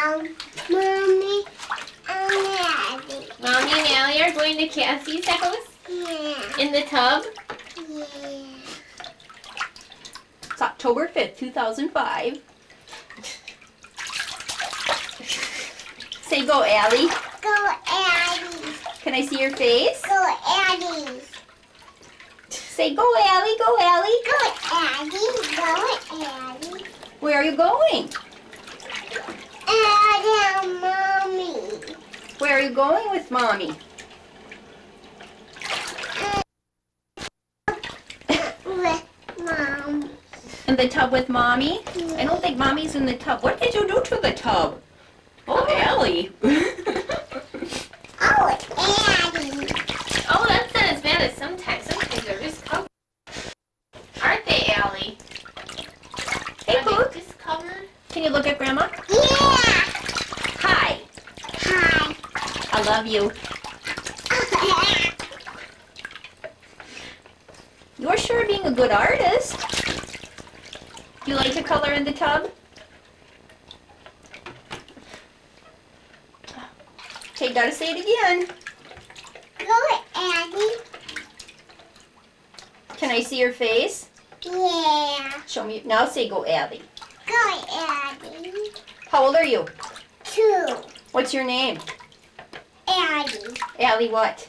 Mommy and Daddy. Mommy and Allie are going to Cassie's house? Yeah. In the tub? Yeah. It's October 5th, 2005. Say go, Allie. Go Addy. Can I see your face? Go Addy. Say go, Allie. Go, Allie. Go Addy. Go Addy. Where are you going? Addy and Mommy. Where are you going with Mommy? With Mom. In the tub with Mommy? I don't think Mommy's in the tub. What did you do to the tub? Oh, Allie. Oh, Addy. Oh, that's not as bad as sometimes. Sometimes they're just covered. Aren't they, Allie? Hey, Are they Pook. just covered? Can you look at Grandma? Yeah. Hi. Hi. I love you. You're sure being a good artist. Do you like to color in the tub? Okay, gotta say it again. Go Addy. Can I see your face? Yeah. Show me. Now say go, Allie. Go Addy. How old are you? 2. What's your name? Addy. Allie what?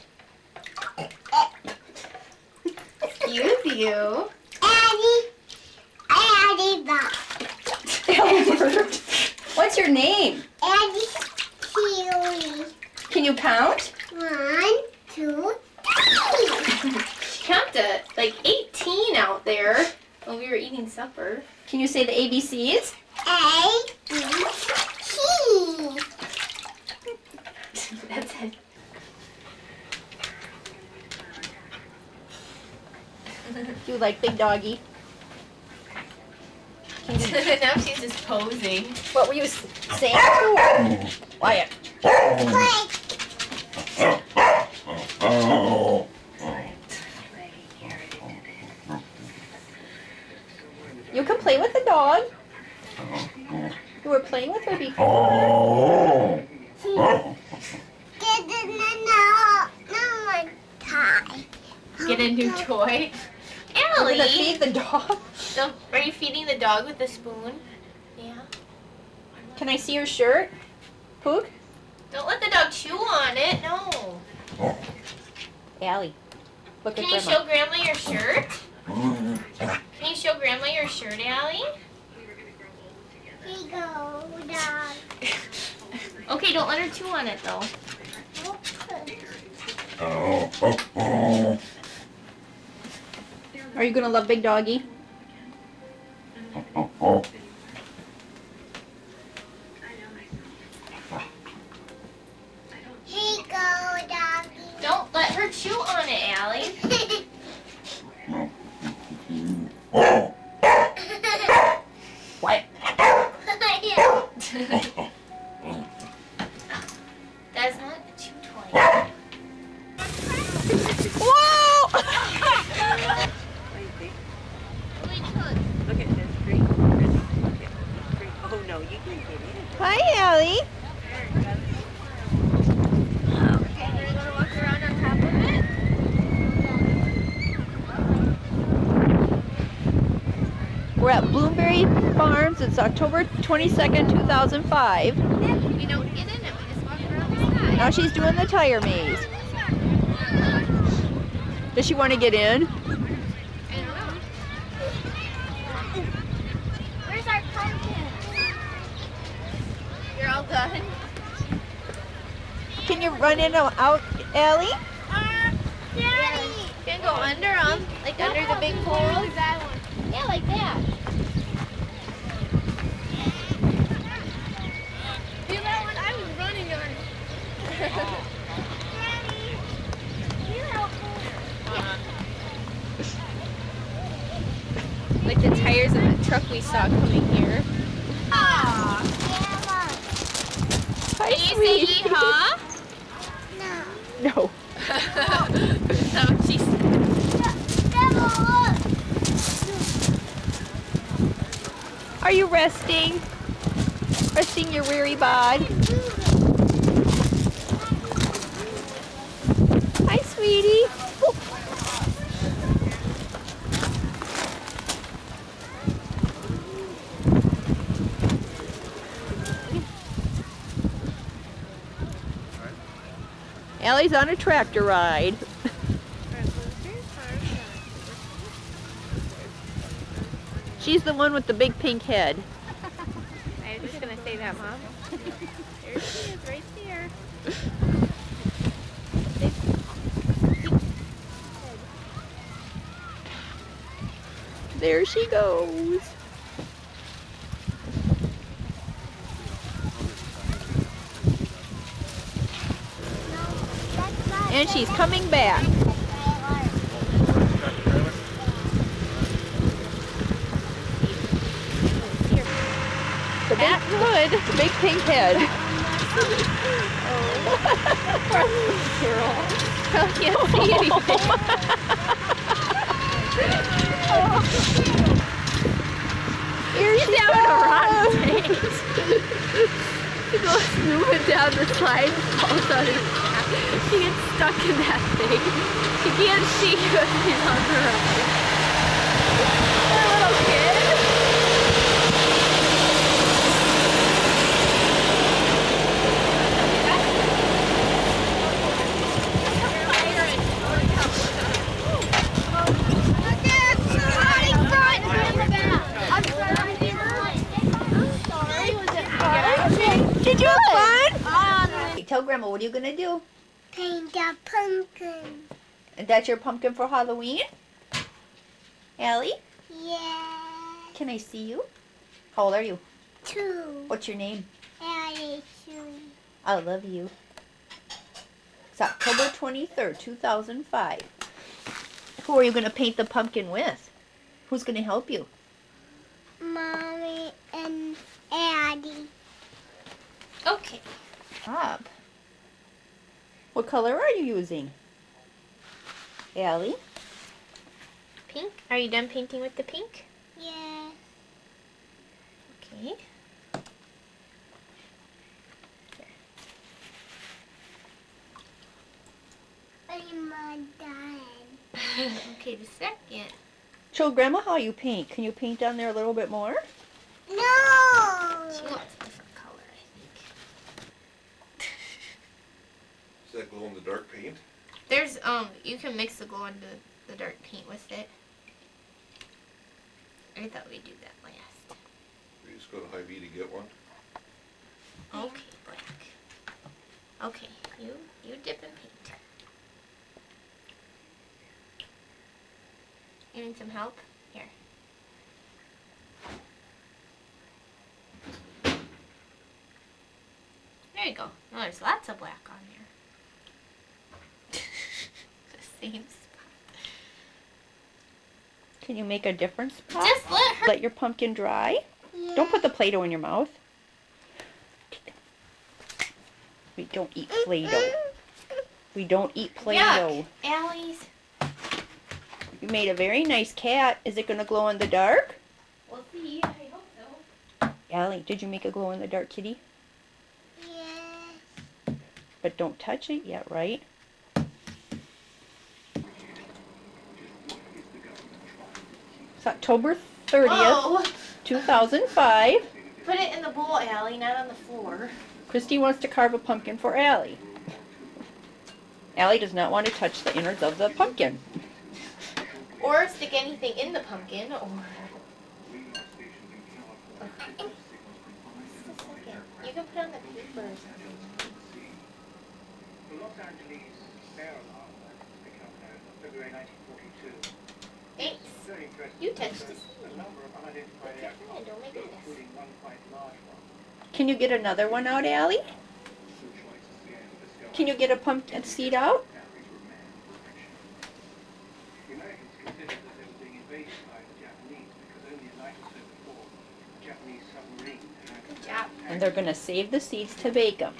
Excuse you. Addy. Addy Bob. Allie Bird. What's your name? Addy Kiwi. Can you count? 1, 2, 3. She counted like 18 out there when we were eating supper. Can you say the ABCs? A, B, C. That's it. Do you like Big Doggy? Can you, Now she's just posing. what were you saying? Quiet. Play. You can play with the dog. You were playing with her before. Get no tie. Get a new toy. You're Allie! gonna feed the dog. So, are you feeding the dog with a spoon? Yeah. Can I see your shirt? Pook? Don't let the dog chew on it. No. Allie. Look Can at you Grandma. show Grandma your shirt? Can you show Grandma your shirt, Allie? Here you go, dog. Okay, don't let her chew on it though. Are you gonna love Big Doggy? Here you go, doggy. Don't let her chew on it, Allie. What? That's not a chew toy. Whoa! Look at this tree. Oh no, you can get in. Hi, Allie. Okay, you're gonna walk around on top of it? We're at Bloomberry Farms. It's October 22nd, 2005. We don't get in it, we just walk around the side. Now she's doing the tire maze. Does she want to get in? I don't know. Where's our pumpkin? You're all done? Can you run in and out, Allie? Daddy. You can go under them, like under the big poles. Yeah, like that. Do that one. I was running on it. Daddy. You help me. Like the tires of the truck we saw coming here. Aw. Hi, Can you say sweetie. yeehaw? No. No. Oh, she's. Are you resting? Resting your weary bod. Hi, sweetie. Oh. Allie's on a tractor ride. She's the one with the big pink head. I was just gonna say that, Mom. There she is, right there. There she goes. And she's coming back. The big hood, the big pink head. Carol. Carol can't see anything. Here She's having a rotten day. She goes moving down the slide, falls on her back. She gets stuck in that thing. She can't see when she's on the ride. Poor little kid. Did you have fun? Hey, tell Grandma, what are you going to do? Paint a pumpkin. And that's your pumpkin for Halloween? Allie, Yeah. can I see you? How old are you? 2. What's your name? Allie. I love you. It's October 23rd, 2005. Who are you going to paint the pumpkin with? Who's going to help you? Mommy and Addie. Okay. Bob. What color are you using? Allie? Pink. Are you done painting with the pink? Yeah. Okay. I'm done. Okay, the second. Show Grandma how you paint. Can you paint down there a little bit more? No. She wants a different color, I think. Is that glow in the dark paint? There's, you can mix the glow in the dark paint with it. I thought we'd do that last. We just go to Hy-Vee to get one. Okay, black. Okay, you dip and paint. You need some help? Here. There you go. Oh, there's lots of black on there. The same spot. Can you make a difference, Pop? Just let her. Let your pumpkin dry. Yeah. Don't put the Play-Doh in your mouth. We don't eat Play-Doh. We don't eat Play-Doh. Yuck. Allie's. You made a very nice cat. Is it going to glow in the dark? We'll see. I hope so. Allie, did you make a glow in the dark kitty? Yeah. But don't touch it yet, right? It's October 30th, Whoa. 2005. Put it in the bowl, Allie, not on the floor. Christy wants to carve a pumpkin for Allie. Allie does not want to touch the innards of the pumpkin. Or stick anything in the pumpkin, or... You can put on the paper or something. Thanks. You touched the seed. Don't make a mess. Can you get another one out, Allie? Can you get a pumpkin seed out? Good job. And they're going to save the seeds to bake them.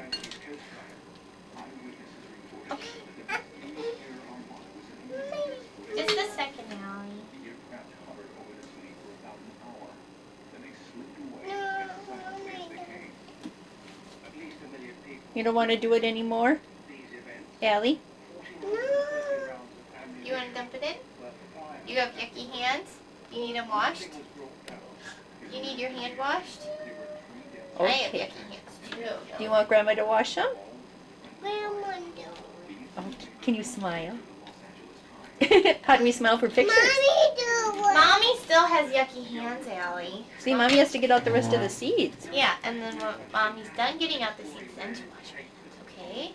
Just a second, Allie. No, Mommy. You don't want to do it anymore? Allie? You want to dump it in? You have yucky hands? You need them washed? You need your hand washed? I have Okay. yucky hands too. Do you want Grandma to wash them? Grandma, Oh, can you smile? How do we smile for pictures? Mommy, do what? Mommy still has yucky hands, Allie. See, Mommy has to get out the rest of the seeds. Yeah, and then when Mommy's done getting out the seeds, then she wash her hands, okay?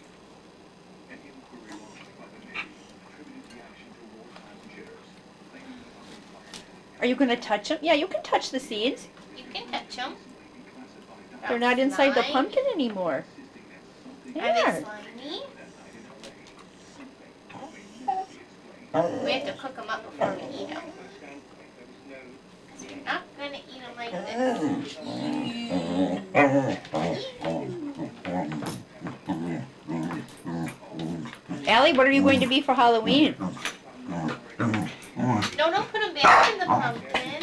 Are you going to touch them? Yeah, you can touch the seeds. You can touch them. They're not inside the pumpkin anymore. Are They they are. slimy? We have to cook them up before we eat them. Because we're not going to eat them like this. Allie, what are you going to be for Halloween? No, don't put them back in the pumpkin.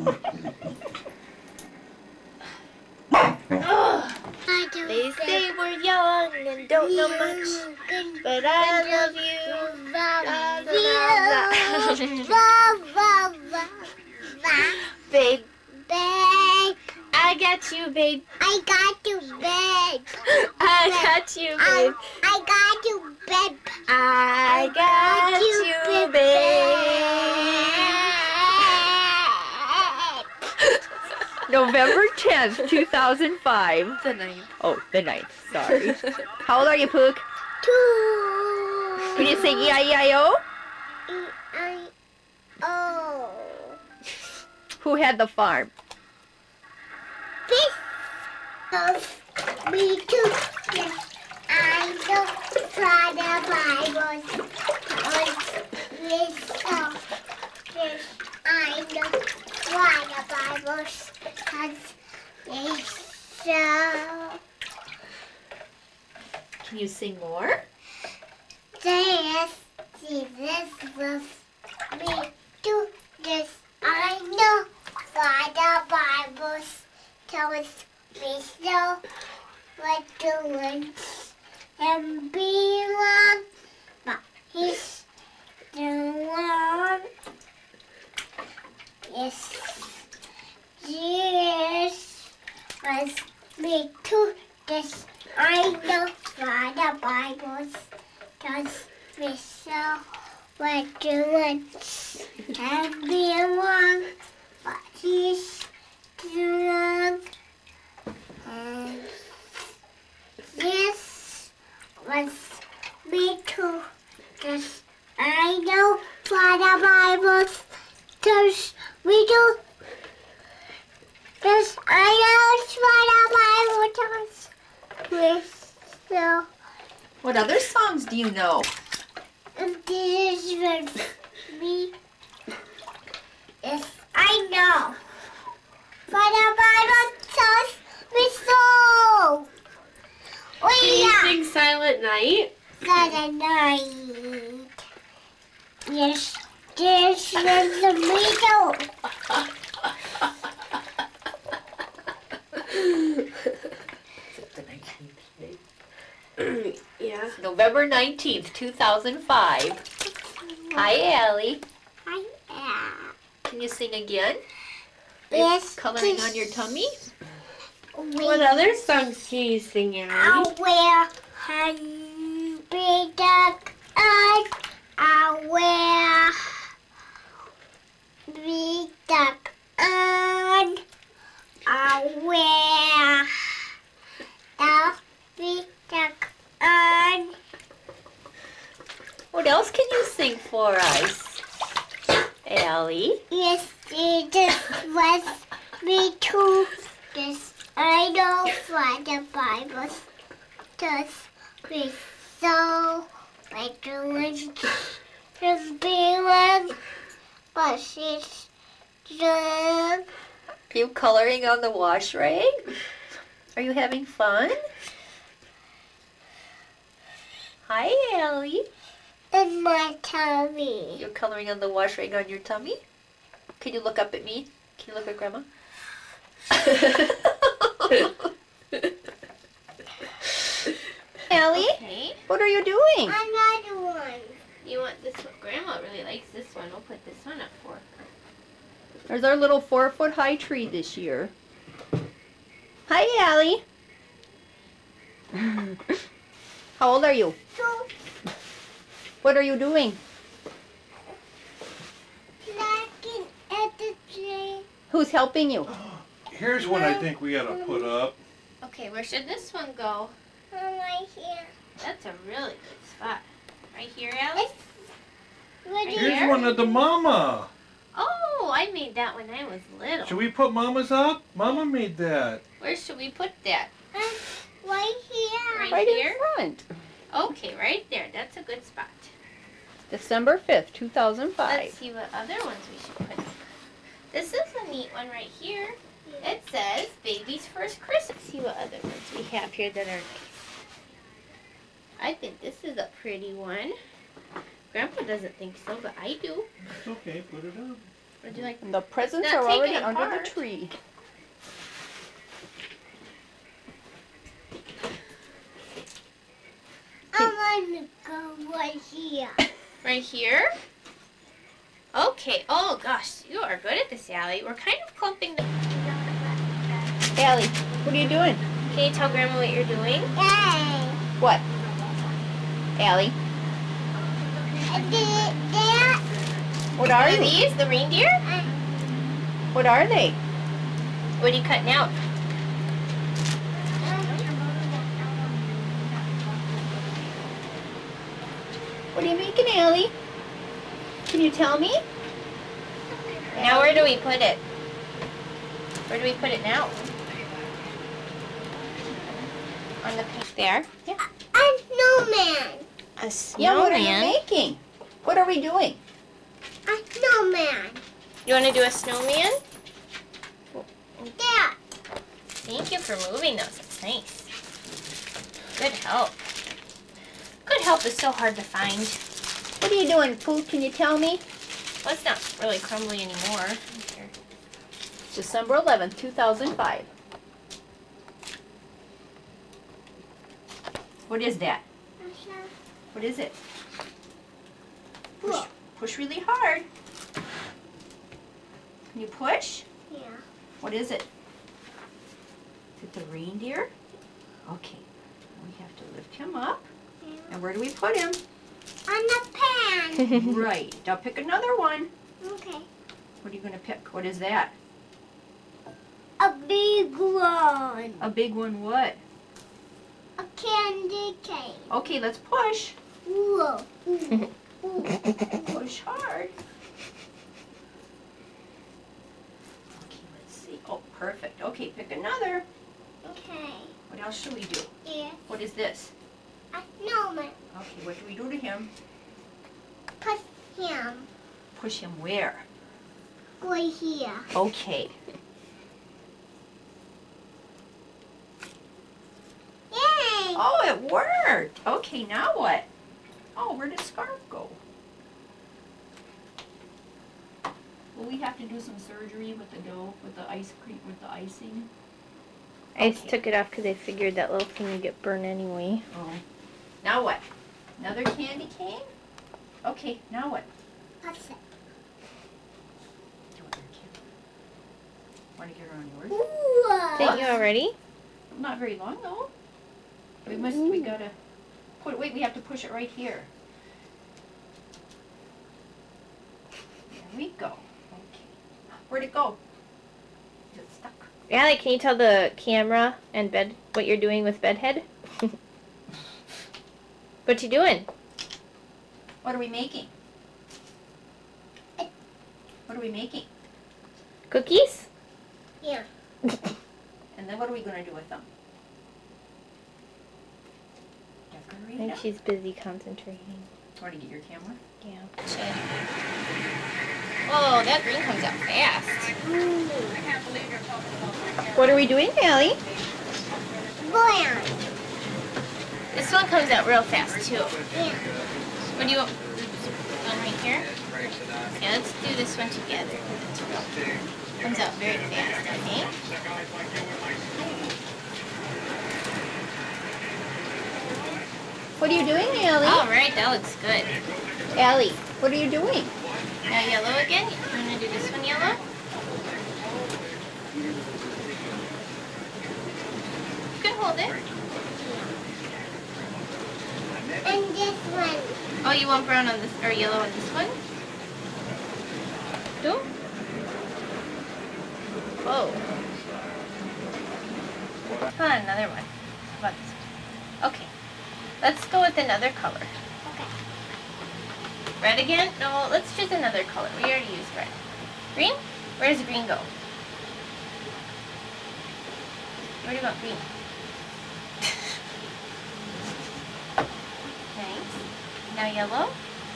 Ugh. They say we're young and don't know much, but I love you. Babe, I got you, babe. I got you, babe. I got you, babe. I got you, babe. I got you, babe. November 10th, 2005. The 9th. Oh, the 9th. Sorry. How old are you, Pook? 2. Can you sing E-I-E-I-O? E-I-O. Who had the farm? This of me too. Yes, I know for the Bible. This yes, I know for the Bible. Can you sing more? This Jesus was me too. Yes, I know for the Bible tells me so. What doing and be one, but he's the one. Yes, Jesus was me too. Yes, I know for the Bible tells me so. What doing and be one, but he's the one. And this was me too. Cause I know for the Bible tells me to. Cause I know for the Bible tells me so. What other songs do you know? And this is me. Yes, I know. For the Bible tells me so. Oh Can you yeah. sing Silent Night? Silent night. Yes, this is the middle. Yeah. November 19th, 2005. Hi, Allie. I am. Can you sing again? Are you Yes. coloring on your tummy? What other songs can you sing, Allie? I wear hungry duck and I wear big duck and I wear the big duck and What else can you sing for us, Allie? yes, it was me too. Yes, I know for the Bible does me so. My doing can be one, but she's drunk. Are you coloring on the wash rag? Are you having fun? Hi, Allie. In my tummy. You're coloring on the wash rag on your tummy? Can you look up at me? Can you look at Grandma? Allie, Okay. what are you doing? Another one. You want this one? Grandma really likes this one. We'll put this one up for her. There's our little 4-foot-high tree this year. Hi, Allie. How old are you? 2. What are you doing? Looking at the tree. Who's helping you? Here's one I think we gotta put up. Okay, where should this one go? Right here. That's a really good spot. Right here, Allie? What Right do you Here's one of the mama. Oh, I made that when I was little. Should we put mama's up? Mama made that. Where should we put that? Right here. Right Right here? in front. Okay, right there. That's a good spot. December 5th, 2005. Let's see what other ones we should put. This is a neat one right here. It says baby's first Christmas. Let's see what other ones we have here that are nice. I think this is a pretty one. Grandpa doesn't think so, but I do. It's okay, put it up. Would you like? And the presents Not are already taken under the apart. tree. I want to go right here. Right here? Okay. Oh gosh, you are good at this, Allie. We're kind of clumping the... Allie, what are you doing? Can you tell Grandma what you're doing? Yay. What? Allie, That. what are Are you? these the reindeer? What are they? What are you cutting out? What are you making, Allie? Can you tell me? Now where do we put it? Where do we put it now? On the page there. Yeah. A snowman. A Yeah, what are you snowman. making? What are we doing? A snowman. You want to do a snowman? There. Thank you for moving those. That's nice. Good help. Good help is so hard to find. What are you doing, Pooh? Can you tell me? Well, it's not really crumbly anymore. Here. December 11th, 2005. What is that? What is it? Push, Look. push really hard. Can you push? Yeah. What is it? Is it the reindeer? Okay. We have to lift him up. And where do we put him? On the pan. Right. Now pick another one. Okay. What are you going to pick? What is that? A big one. A big one what? A candy cane. Okay, let's push. Whoa. Ooh. Ooh. Push hard. Okay, let's see. Oh, perfect. Okay, pick another. Okay. What else should we do? Yeah. What is this? A snowman. Okay, what do we do to him? Put him Push him where? right here. Okay. Yay. Oh, it worked. Okay, now what? Oh, where did Scarf go? Will we have to do some surgery with the dough, with the ice cream, with the icing? I just Okay. took it off because I figured that little thing would get burned anyway. Oh. Now what? Another candy cane? Okay, now what? What's it? Want to get her on yours? Ooh. Didn't you already? Not very long though. We gotta put, wait, we have to push it right here. There we go. Okay. Where'd it go? Is it stuck? Allie, can you tell the camera and bed what you're doing with Bedhead? What you doing? What are we making? What are we making? Cookies? Yeah. And then what are we gonna do with them? I Decorate think them? she's busy concentrating. Want to get your camera? Yeah. Oh, that green comes out fast. What are we doing, Allie? Brown. This one comes out real fast too. Yeah. What do you want? One right here? Yeah, let's do this one together. Comes out very fast, okay? What are you doing, Allie? All right, that looks good. Allie, what are you doing? Now yellow again. I'm gonna do this one yellow. You can hold it. And this one. Oh, you want brown on this or yellow on this one? No. Whoa. Come on, another one. How about this one? Okay. Let's go with another color. Okay. Red again? No, let's choose another color. We already used red. Green? Where does green go? Where do you want green? Nice. Now yellow.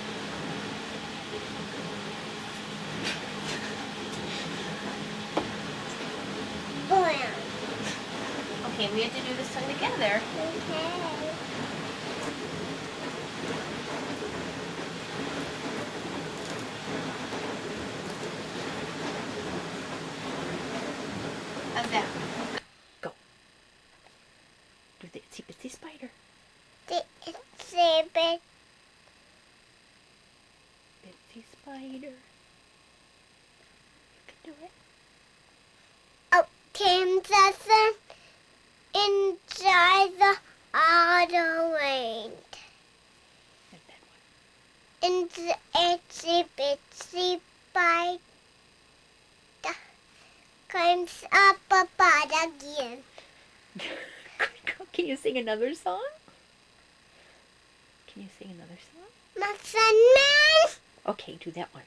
Brown. Okay, we have to do this one together. Okay. How's that? Do the itsy bitsy spider. It's a bit. Bitsy spider. You can do it. Oh, Tim doesn't inside the auto range. And then And the itsy bitsy spider climbs up above again. what? Can you sing another song? Can you sing another song? Muffin Man? Okay, do that one.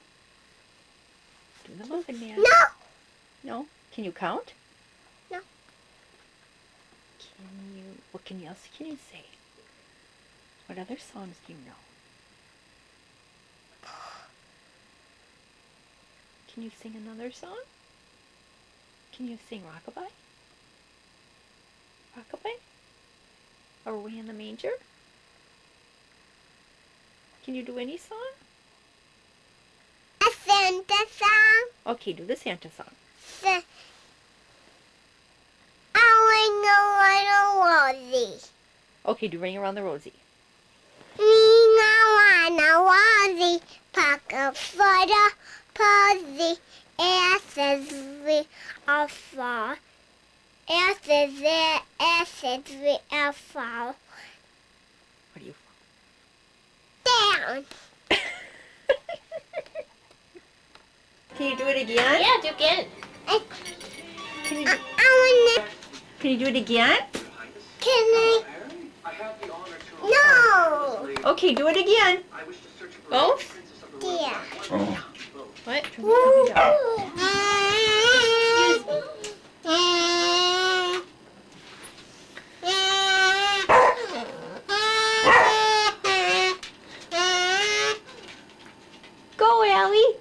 Do the Muffin Man. No! No? Can you count? No. Can you, what else can you say? What other songs do you know? Can you sing another song? Can you sing Rockabye? Rockabye? Or Way in the Manger? Can you do any song? A Santa song? Okay, do the Santa song. I wanna Rosie. Okay, do Ring Around the Rosie. I wanna Rosie. Pack up for the posy. Asses we are far. Asses we are far. What are you Down. Can you do it again? Yeah, do again. Can you, I wanna. can you do it again? Can I? No. Okay, do it again. Both? Yeah. Oh. What? Go, Allie.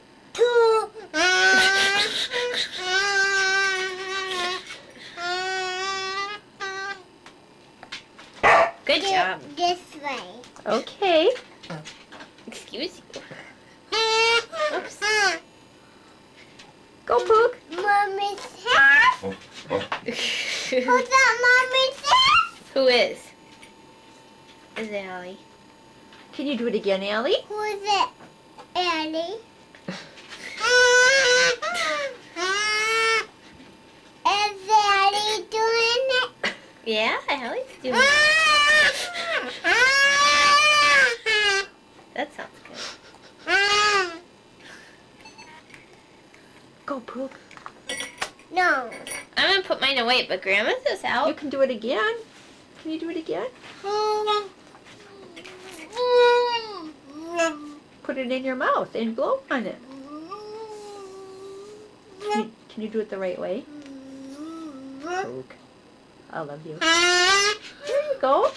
Good job. This way. Okay. Excuse you. Oops. Go, Pook. Mommy's house. Who's that mommy's house? Who is? Is it Allie? Can you do it again, Allie? Who's it? Annie. Is Annie doing it? Yeah, Allie's doing it. That sounds good. Go, Pook. No. I'm gonna put mine away, but Grandma's is You out. can do it again. Can you do it again? Put it in your mouth and blow on it. Can you do it the right way? Pook. I love you. There you go.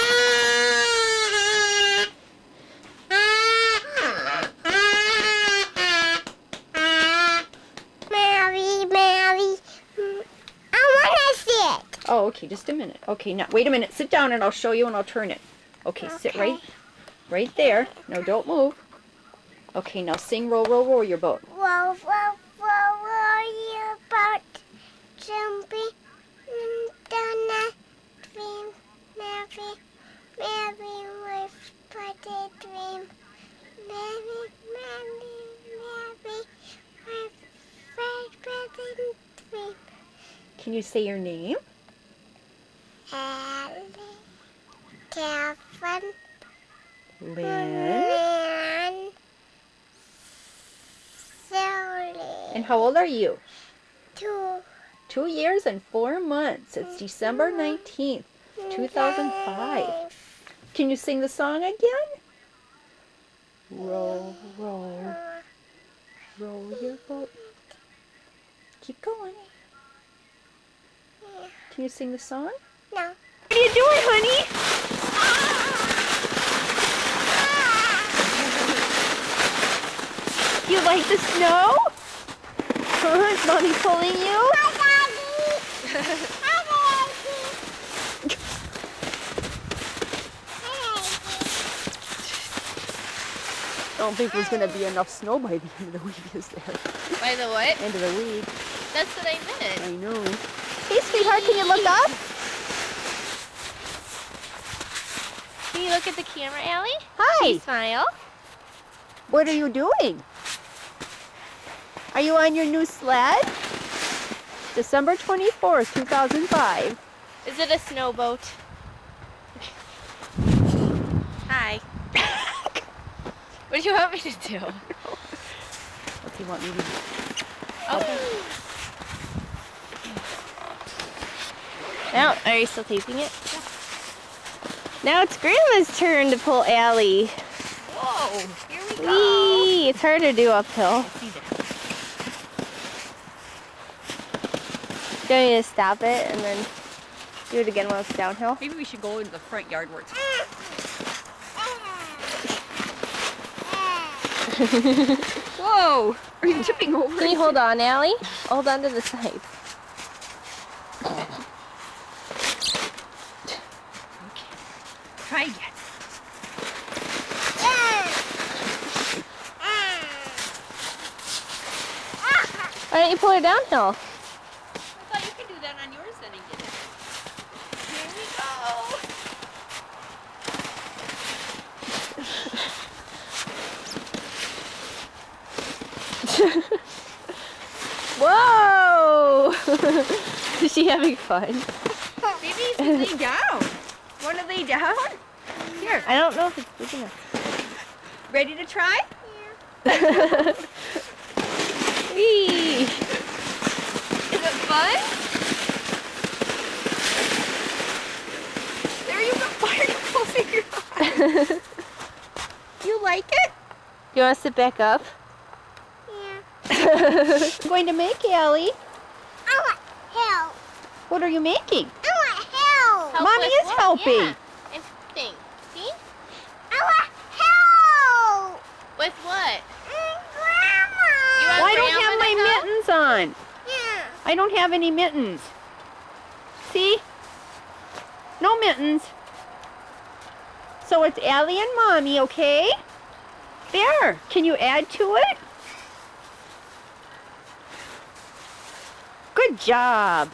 Mary, I want to sit. Oh, okay, just a minute. Okay, now wait a minute. Sit down and I'll show you and I'll turn it. Okay, sit right there. No, don't move. Okay, now sing Row, Row, Row Your Boat. Whoa, whoa, whoa, whoa, your boat jumping down the stream, Mary, Merry was birthday dream. Merry, merry, merry was birthday dream. Can you say your name? Ellie, Kevin, Lynn. Lynn, Sally. And how old are you? 2. 2 years and 4 months. It's December 19th, 2005. Can you sing the song again? Row, row, row your boat. Keep going. Can you sing the song? No. What are you doing, honey? You like the snow? Huh? Is Mommy pulling you? I don't think there's going to be enough snow by the end of the week, is there? By the what? End of the week. That's what I meant. I know. Hey, sweetheart, can you look up? Can you look at the camera, Allie? Hi. Smile. What are you doing? Are you on your new sled? December 24th, 2005. Is it a snowboat? Hi. What do you want me to do? What do you want me to do? Oh. Now, are you still taping it? Yeah. Now it's Grandma's turn to pull Allie. Whoa, here we go. Whee! It's hard to do uphill. Do you want me to stop it and then do it again while it's downhill? Maybe we should go into the front yard where it's Whoa! Are you tipping over? Can you hold on, Allie? Hold on to the side. Try again. Why don't you pull her downhill? I thought you could do that on yours then and get it. Here we Whoa! Is she having fun? Maybe you should lay down. Want to lay down? Here. I don't know if it's big enough. Ready to try? Whee! Is it fun? There you go. Why are you closing your eyes? You like it? You want to sit back up? I'm going to make, Allie. I want help. What are you making? I want help. Help Mommy with is what? helping. Yeah. Interesting. See? I want help. With what? Grandma. You want Well, I don't Grandma have to my help? mittens on. Yeah. I don't have any mittens. See? No mittens. So it's Allie and Mommy, okay? There. Can you add to it? Good job.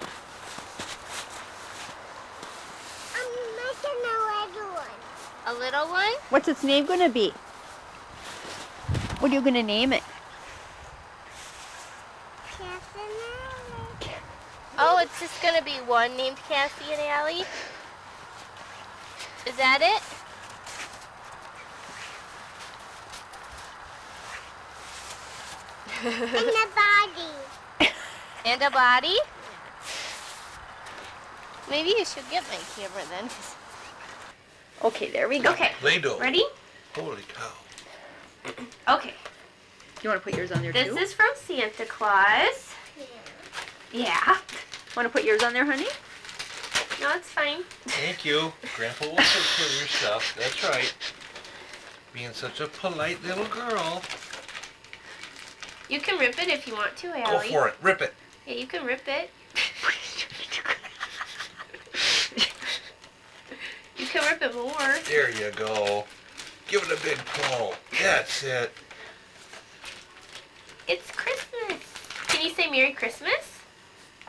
I'm making a little one. A little one? What's its name going to be? What are you going to name it? Cassie. Oh, it's just going to be one named Cassie and Allie? Is that it? And the body. And a body? Maybe you should get my camera then. Okay, there we go. Okay. Play-Doh. Ready? Holy cow. Okay. You want to put yours on there This too? is from Santa Claus. Yeah. Want to put yours on there, honey? No, it's fine. Thank you. Grandpa will take care of your stuff. That's right. Being such a polite little girl. You can rip it if you want to, Go Allie. for it. Rip it. Yeah, you can rip it. You can rip it more. There you go. Give it a big pull. That's it. It's Christmas. Can you say Merry Christmas?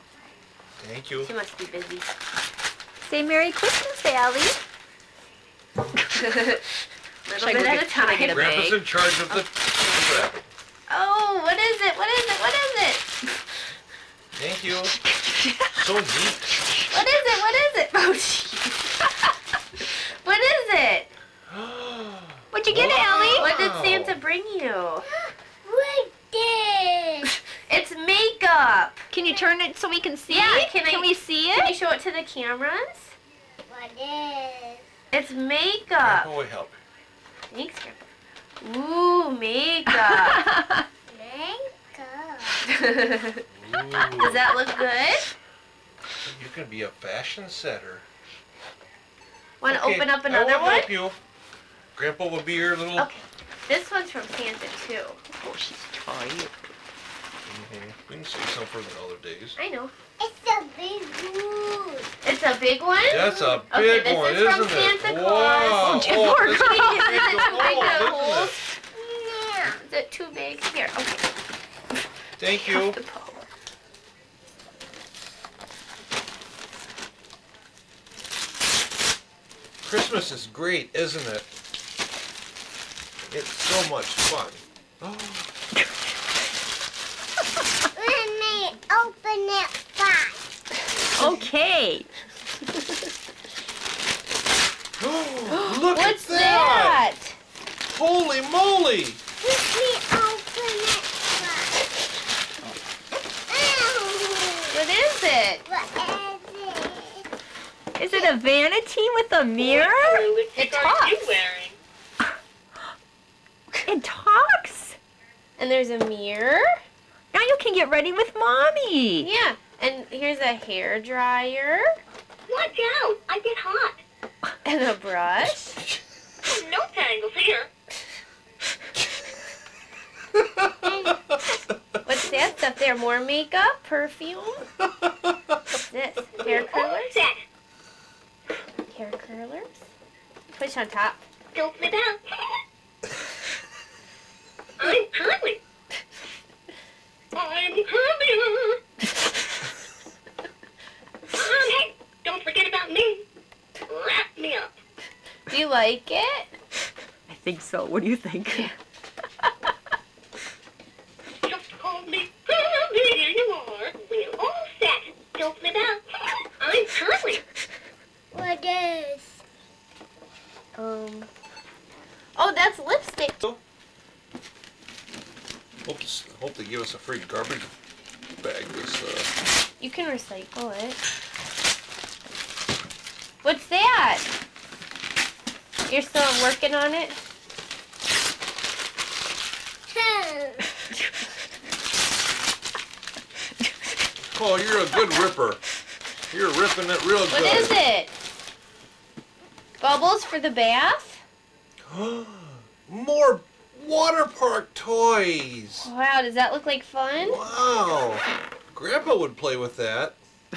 Thank you. She must be busy. Say Merry Christmas, Allie. Little bit at a time. get a Grandpa's bag? in charge of the wrapping. Oh, what is it? What is it? What is it? Thank you. So neat. What is it? What is it? Oh, jeez. What is it? What'd you get, Allie? What did Santa bring you? What this? It's makeup. Can you turn it so we can see Yeah, it? can we see Can you it? show it to the cameras? What this? It's makeup. Grandpa will help. Thanks, Grandpa. Ooh, makeup. Makeup. Does that look good? You can be a fashion setter. Want to Okay, open up I another will one? help you. Grandpa will be your little... Okay. This one's from Santa, too. Oh, she's tired. Mhm. We can save some for the other days. I know. It's a big wood. It's a big one? That's a Okay, big this one, is from isn't it? Santa Wow. Claus. Oh, this is Wait, big is it too big to hole, hold? isn't Yeah. Is it too big? Here, okay. it? Thank you. The pole. Christmas is great, isn't it? It's so much fun. Oh, Let me open it fast. Okay. look What's at that! that? Holy moly! Let me open it fast. What is it? What is it? Is it a vanity with a mirror? It talks. It talks. And there's a mirror. Now you can get ready with Mommy. Yeah. And here's a hair dryer. Watch out! I get hot. And a brush. No tangles here. What's that stuff there? More makeup? Perfume? What's this? Hair curlers? Set. Hair curlers? Push on top. Don't flip out. I'm curly. I'm curlier. Hey, don't forget about me. Wrap me up. Do you like it? I think so. What do you think? Just call me curly. Here you are. We're all set. Don't flip out. I'm curly. What is? Oh, that's lipstick. Hope they give us a free garbage bag this You can recycle it. What's that? You're still working on it? Oh, you're a good ripper. You're ripping it real What good. is it? Bubbles for the bath? More water park toys. Wow, does that look like fun? Wow. Grandpa would play with that.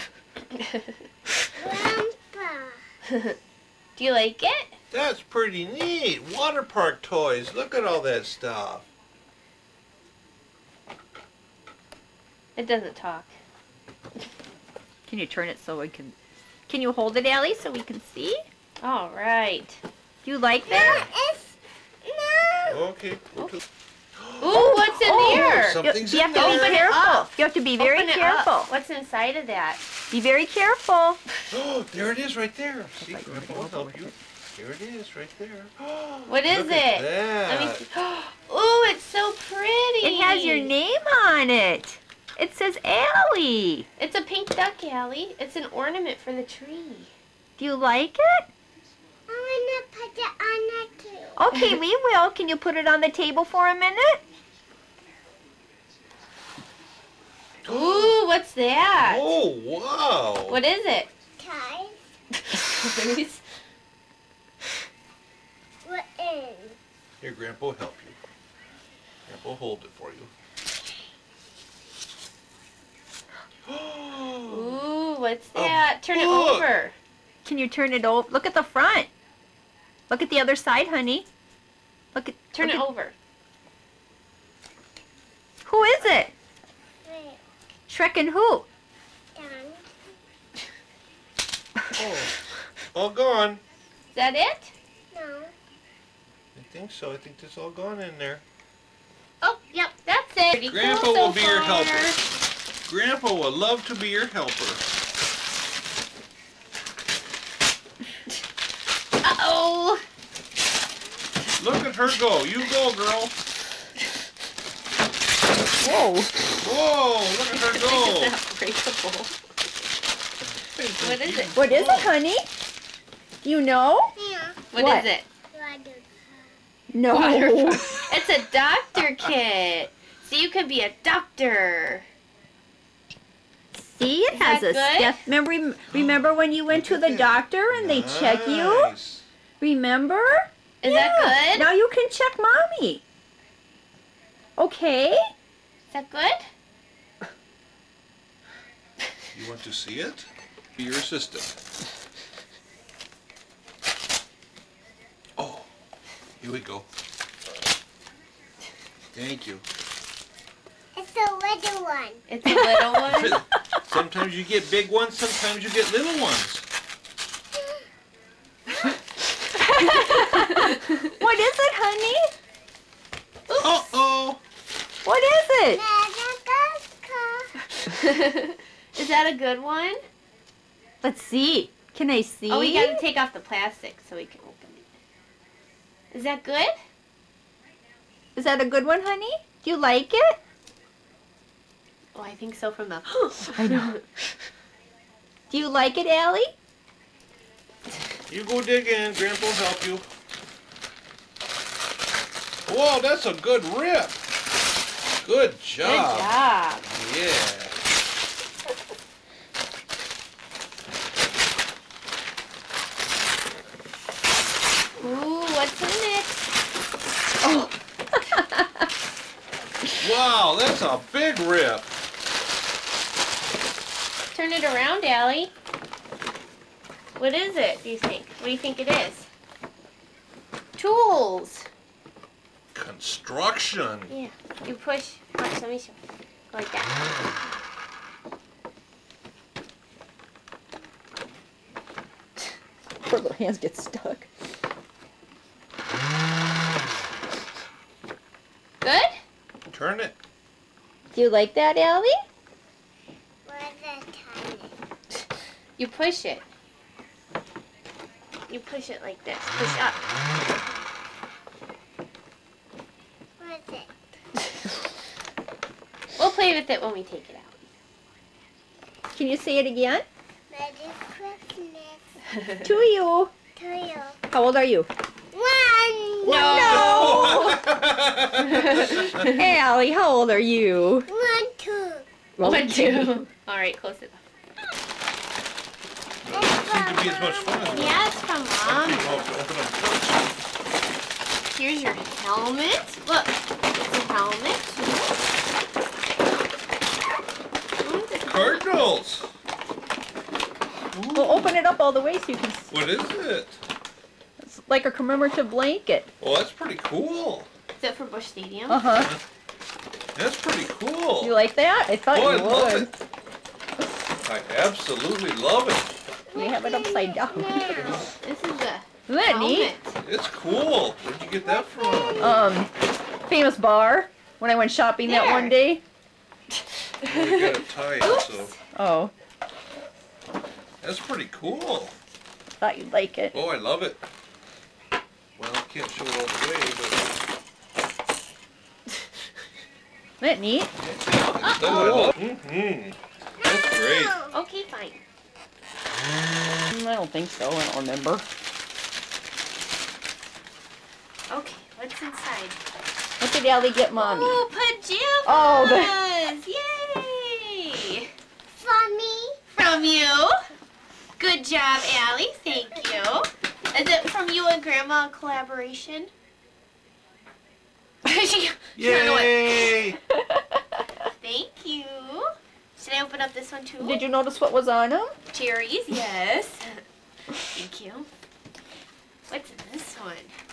Grandpa. Do you like it? That's pretty neat. Water park toys. Look at all that stuff. It doesn't talk. Can you turn it so we can... Can you hold it, Allie, so we can see? All right. Do you like that? It's no. Okay. Ooh, what's in there? Something's You have in to be there. Open it careful. up. You have to be very Open it careful. up. What's inside of that? Be very careful. Oh, there it is right there. See, Grandpa will help you. Here it is right there. What is Look at it? that. Let me see. Ooh, it's so pretty. It has your name on it. It says Allie. It's a pink duck, Allie. It's an ornament for the tree. Do you like it? I wanna put it on the tree. Okay, we will. Can you put it on the table for a minute? Ooh, what's that? Oh, wow. What is it? Guys, what is? Here, Grandpa will help you. Grandpa will hold it for you. Ooh, what's that? Turn it book. over. Can you turn it over? Look at the front. Look at the other side, honey. Look at. Turn look it at- over. Who is it? Wait, Shrek and who? done. Oh, all gone. Is that it? No. think so. I think that's all gone in there. Oh, yep, that's it. Pretty Grandpa cool so will be your far. helper. Grandpa will love to be your helper. Uh-oh. Look at her go. You go, girl. Whoa. Whoa, look at her go. It's not breakable. What is it? What is it, honey? Do you know? Yeah. What is it? No. It's a doctor kit. So you can be a doctor. See, it Is has that a good? step. Remember when you went to Look the at that. doctor and they check you? Nice. Remember? Is that good? Now you can check mommy. Okay? Is that good? You want to see it? Be your assistant. Oh, here we go. Thank you. It's a little one. It's a little one. Sometimes you get big ones, sometimes you get little ones. What is it, honey? Uh-oh. What is it? Is that a good one? Let's see. Can I see? Oh, we gotta take off the plastic so we can open it. Is that good? Is that a good one, honey? Do you like it? Oh, I think so from the... I know. Do you like it, Allie? You go dig in, Grandpa will help you. Whoa, that's a good rip. Good Good job. job. Yeah. Ooh, what's in it? Oh. Wow, that's a big rip. Turn it around, Allie. What is it, do you think? What do you think it is? Tools. Construction. Yeah. You push. Watch, let me show you. Like that. Poor little hands get stuck. Good? Turn it. Do you like that, Allie? Where's the tiny? You push it. You push it like this. Push up. Where's it? We'll play with it when we take it out. Can you say it again? Merry Christmas To you. to you. How old are you? One. No. Allie, how old are you? 1, 2. One, two. All right, close it up. Seems to be as much fun as Yeah, it's from Mom. Open up first. Here's your helmet. Look, it's a helmet. Cardinals. Well, open it up all the way so you can. What is it? It's like a commemorative blanket. Well, that's pretty cool. Is it for Busch Stadium? Uh huh. That's pretty cool. You like that? I thought Oh, I you love would. it. I absolutely love it. We have it upside down. This is a Isn't that neat? helmet. It's cool. Where'd you get that from? Famous bar when I went shopping that There. one day. Oh, we gotta tie it, so Oh, that's pretty cool. thought you'd like it. Oh, I love it. Well, I can't show it all the way, but Isn't that neat? I love it. That's great. Okay, fine. I don't think so. I don't remember. Okay, what's inside? What did Allie get mommy? Ooh, pajamas! Oh, Yay! For me. From you. Good job, Allie. Thank you. Is it from you and Grandma collaboration? She ran away. Yay! Thank you. Should I open up this one too? Did you notice what was on them? Cherries, yes. Thank you. What's in this one?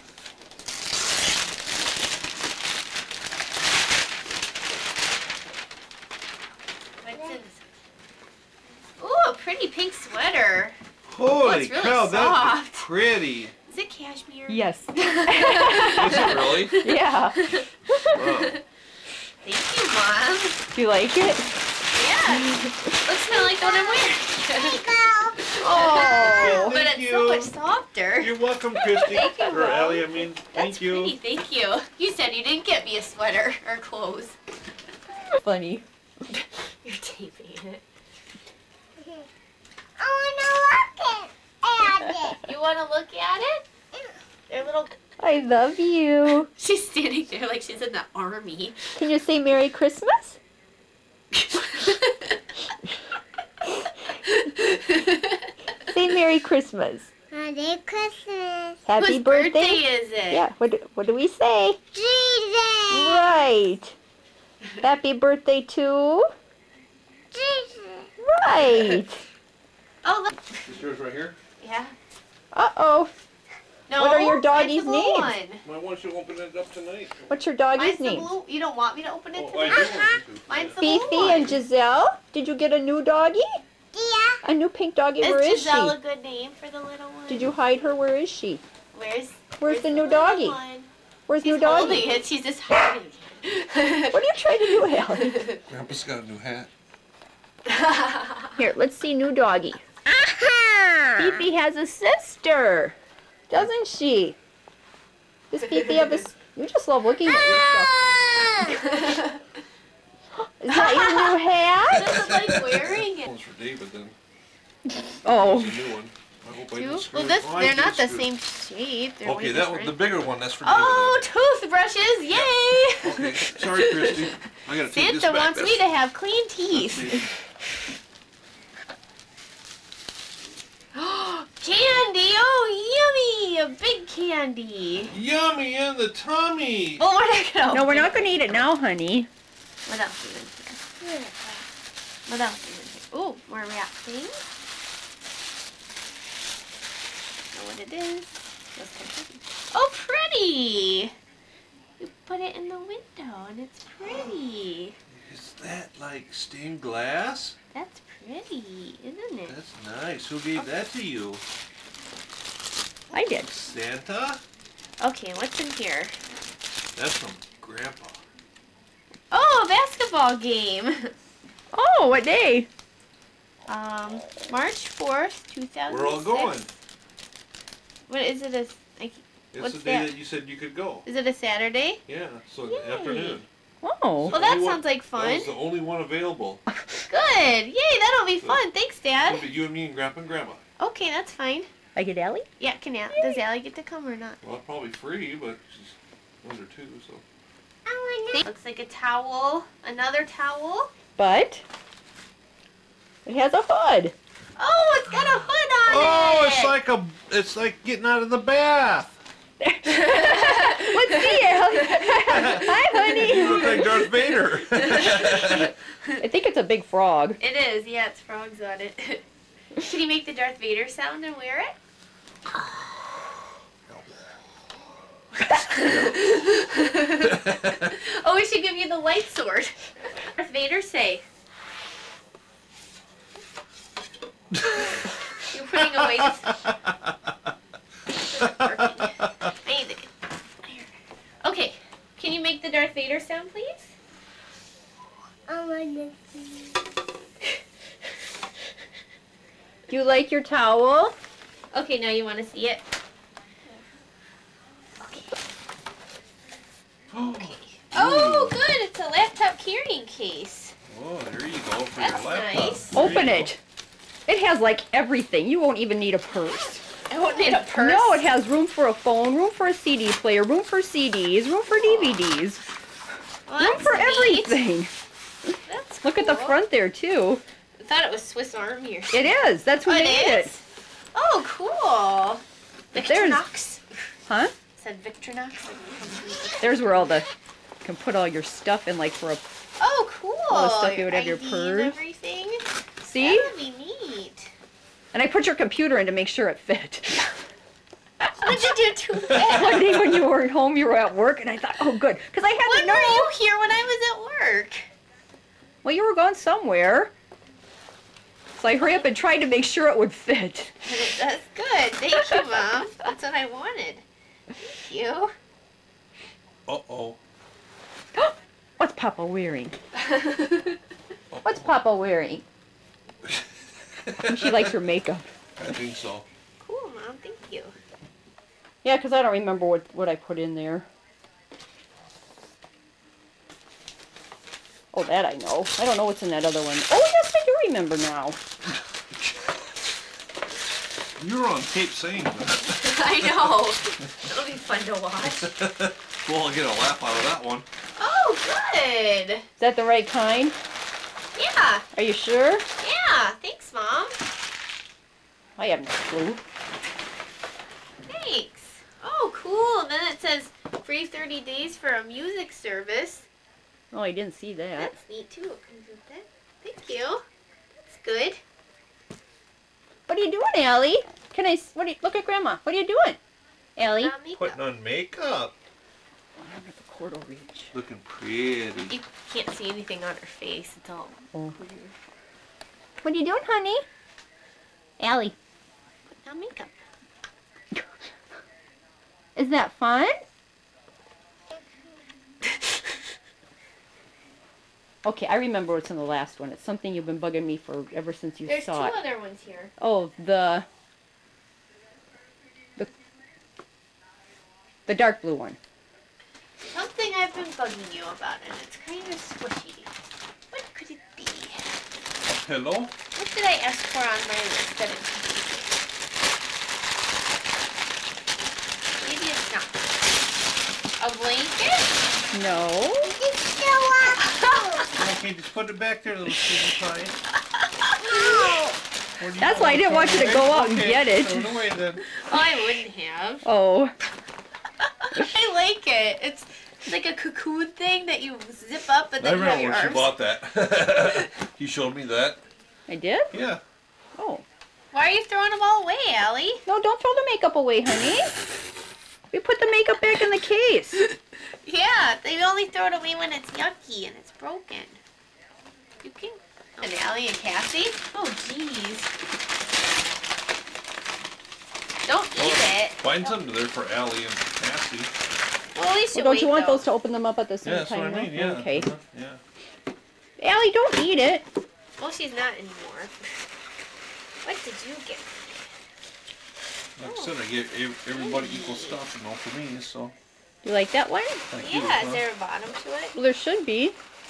What's in this one? Ooh, a pretty pink sweater. Holy it's really cow, that's soft. pretty. Is it cashmere? Yes. Is it really? Yeah. Wow. Thank you, Mom. Do you like it? Yeah. Looks kind of like the one I'm wearing. Oh. But it's so much softer. You're welcome, Christy. Thank you, Or Mom. Allie, I mean. That's Thank you. pretty, thank you. You said you didn't get me a sweater or clothes. Funny. You're taping it. I wanna look at it. You want to look at it? They're little... I love you. She's standing there like she's in the army. Can you say Merry Christmas? Say Merry Christmas. Merry Christmas. Happy Whose birthday. is it? Yeah, what do we say? Jesus. Right. Happy birthday to... Jesus. Right. Oh, look. Is yours right here? Yeah. Uh-oh. No, What are your mine's doggies' the blue names? one. My one should open it up tonight. What's your doggy's Mine's the name? blue. You don't want me to open it Oh, I tonight? do want you to. Mine's the blue Fifi one. and Giselle? Did you get a new doggy? Yeah. A new pink doggy? Where Is is Giselle she? a good name for the little one? Did you hide her? Where is she? Where's the new little doggy? one? Where's She's new doggy? holding it. She's just hiding it. What are you trying to do, Allie? Grandpa's got a new hat. Here, let's see new doggy. Aha. Fifi has a sister, doesn't she? Does Fifi have a... You just love looking at your stuff. Is that your new hat? Doesn't like wearing it. One's for David then. Oh. There's a new one. I hope I Two? didn't screw Well, it. this, Oh, I they're did not the screw same it. shape. They're Okay, way that one, different. the bigger one, that's for David. Oh, toothbrushes! Yay! Okay, sorry, Christy. I gotta take this Santa back. wants me to have clean teeth. Candy! Oh, yummy! A big candy. Yummy in the tummy. Oh, we're not gonna. No, we're open not going to eat it now, honey. What else is in here? What else is in here? Oh, more wrap things. Know what it is. Looks so pretty. Oh, pretty! You put it in the window and it's pretty. Is that like stained glass? That's pretty, isn't it? That's nice. Who gave that to you? I did. Santa? Okay, what's in here? That's from Grandpa. Oh, a basketball game. Oh, what day? March 4th, 2006. We're all going. What is it? It's What's the day that? that you said you could go. Is it a Saturday? Yeah, so in Yay. the afternoon. Oh. Well, that Only one- sounds like That fun. was the only one available. Good. Yay, that'll be fun. Thanks, Dad. It'll be you and me and Grandpa and Grandma. Okay, that's fine. I get Allie? Yeah, does Allie get to come or not? Well, probably free, but she's under 2, so. Looks like a towel. Another towel. But it has a hood. Oh, it's got a hood on it. it's like getting out of the bath. Let's see, Allie. Hi, honey. You look like Darth Vader. I think it's a big frog. It is. Yeah, it's frogs on it. Can you make the Darth Vader sound and wear it? Oh, we should give you the light sword. Darth Vader, say. You're putting away. I need to. Okay, can you make the Darth Vader sound, please? I wanna see. Do you like your towel? Okay, now you want to see it. Oh, good. It's a laptop carrying case. Oh, there you go for That's your laptop. nice. There you Open go. it. It has like everything. You won't even need a purse. I won't need a purse. No, it has room for a phone, room for a CD player, room for CDs, room for DVDs, Well, room that's for neat. everything. That's Look at the cool. front there too. I thought it was Swiss Army or something. It is. That's who Oh, it made it. is? Oh, cool. There's- Victorinox. Huh? It said Victorinox. There's where all the you can put all your stuff in, like for a. Oh, cool. All the stuff you would have your IDs and purse. everything. See? That would be neat. And I put your computer in to make sure it fit. What did you do to One that? day when you weren't home, you were at work, and I thought, oh, good, because I had When to know. were you here when I was at work? Well, you were gone somewhere. So I hurried up and tried to make sure it would fit. That's good. Thank you, Mom. That's what I wanted. you. Uh-oh. What's Papa wearing? What's Papa wearing? She likes her makeup. I think so. Cool, Mom. Thank you. Yeah, because I don't remember what I put in there. Oh, that I know. I don't know what's in that other one. Oh, yes, I do remember now. You were on tape saying that. I know. That'll be fun to watch. Well, I'll get a laugh out of that one. Oh, good. Is that the right kind? Yeah. Are you sure? Yeah. Thanks, Mom. I have no clue. Thanks. Oh, cool. Then it says free 30 days for a music service. Oh, I didn't see that. That's neat, too. It comes with that. Thank you. That's good. What are you doing, Allie? Look at Grandma. What are you doing? Allie? Not makeup. Putting on makeup. I don't know if the cord will reach. Looking pretty. You can't see anything on her face. It's all Oh. weird. What are you doing, honey? Allie. Putting on makeup. Isn't that fun? Okay, I remember what's in the last one. It's something you've been bugging me for ever since you There's saw two it. other ones here. Oh, the dark blue one. Something I've been bugging you about, and it's kind of squishy. What could it be? Hello? What did I ask for on my list that it's maybe it's not. A blanket? No. Okay, just put it back there, little sweetie pie. Where do you That's want why I didn't want you to go out and Okay, get it. throw it away then. Oh, I wouldn't have. Oh. I like it. It's like a cocoon thing that you zip up and I then you have remember your when she arms. bought that. You showed me that. I did? Yeah. Oh. Why are you throwing them all away, Allie? No, don't throw the makeup away, honey. We put the makeup back in the case. Yeah, they only throw it away when it's yucky and it's broken. You can. And Allie and Cassie? Oh, jeez. Don't eat it. Find something there for Allie and Cassie. Well, at least Well, you don't wait, you want though. those to open them up at the same Yeah, that's time? what I mean, huh? yeah. Okay. Yeah. Allie, don't eat it. Well, she's not anymore. What did you get? Like I said, I give everybody equal stuff, you know, for me, so. You like that one? Thank you. Yeah, is there a bottom to it? Well, there should be.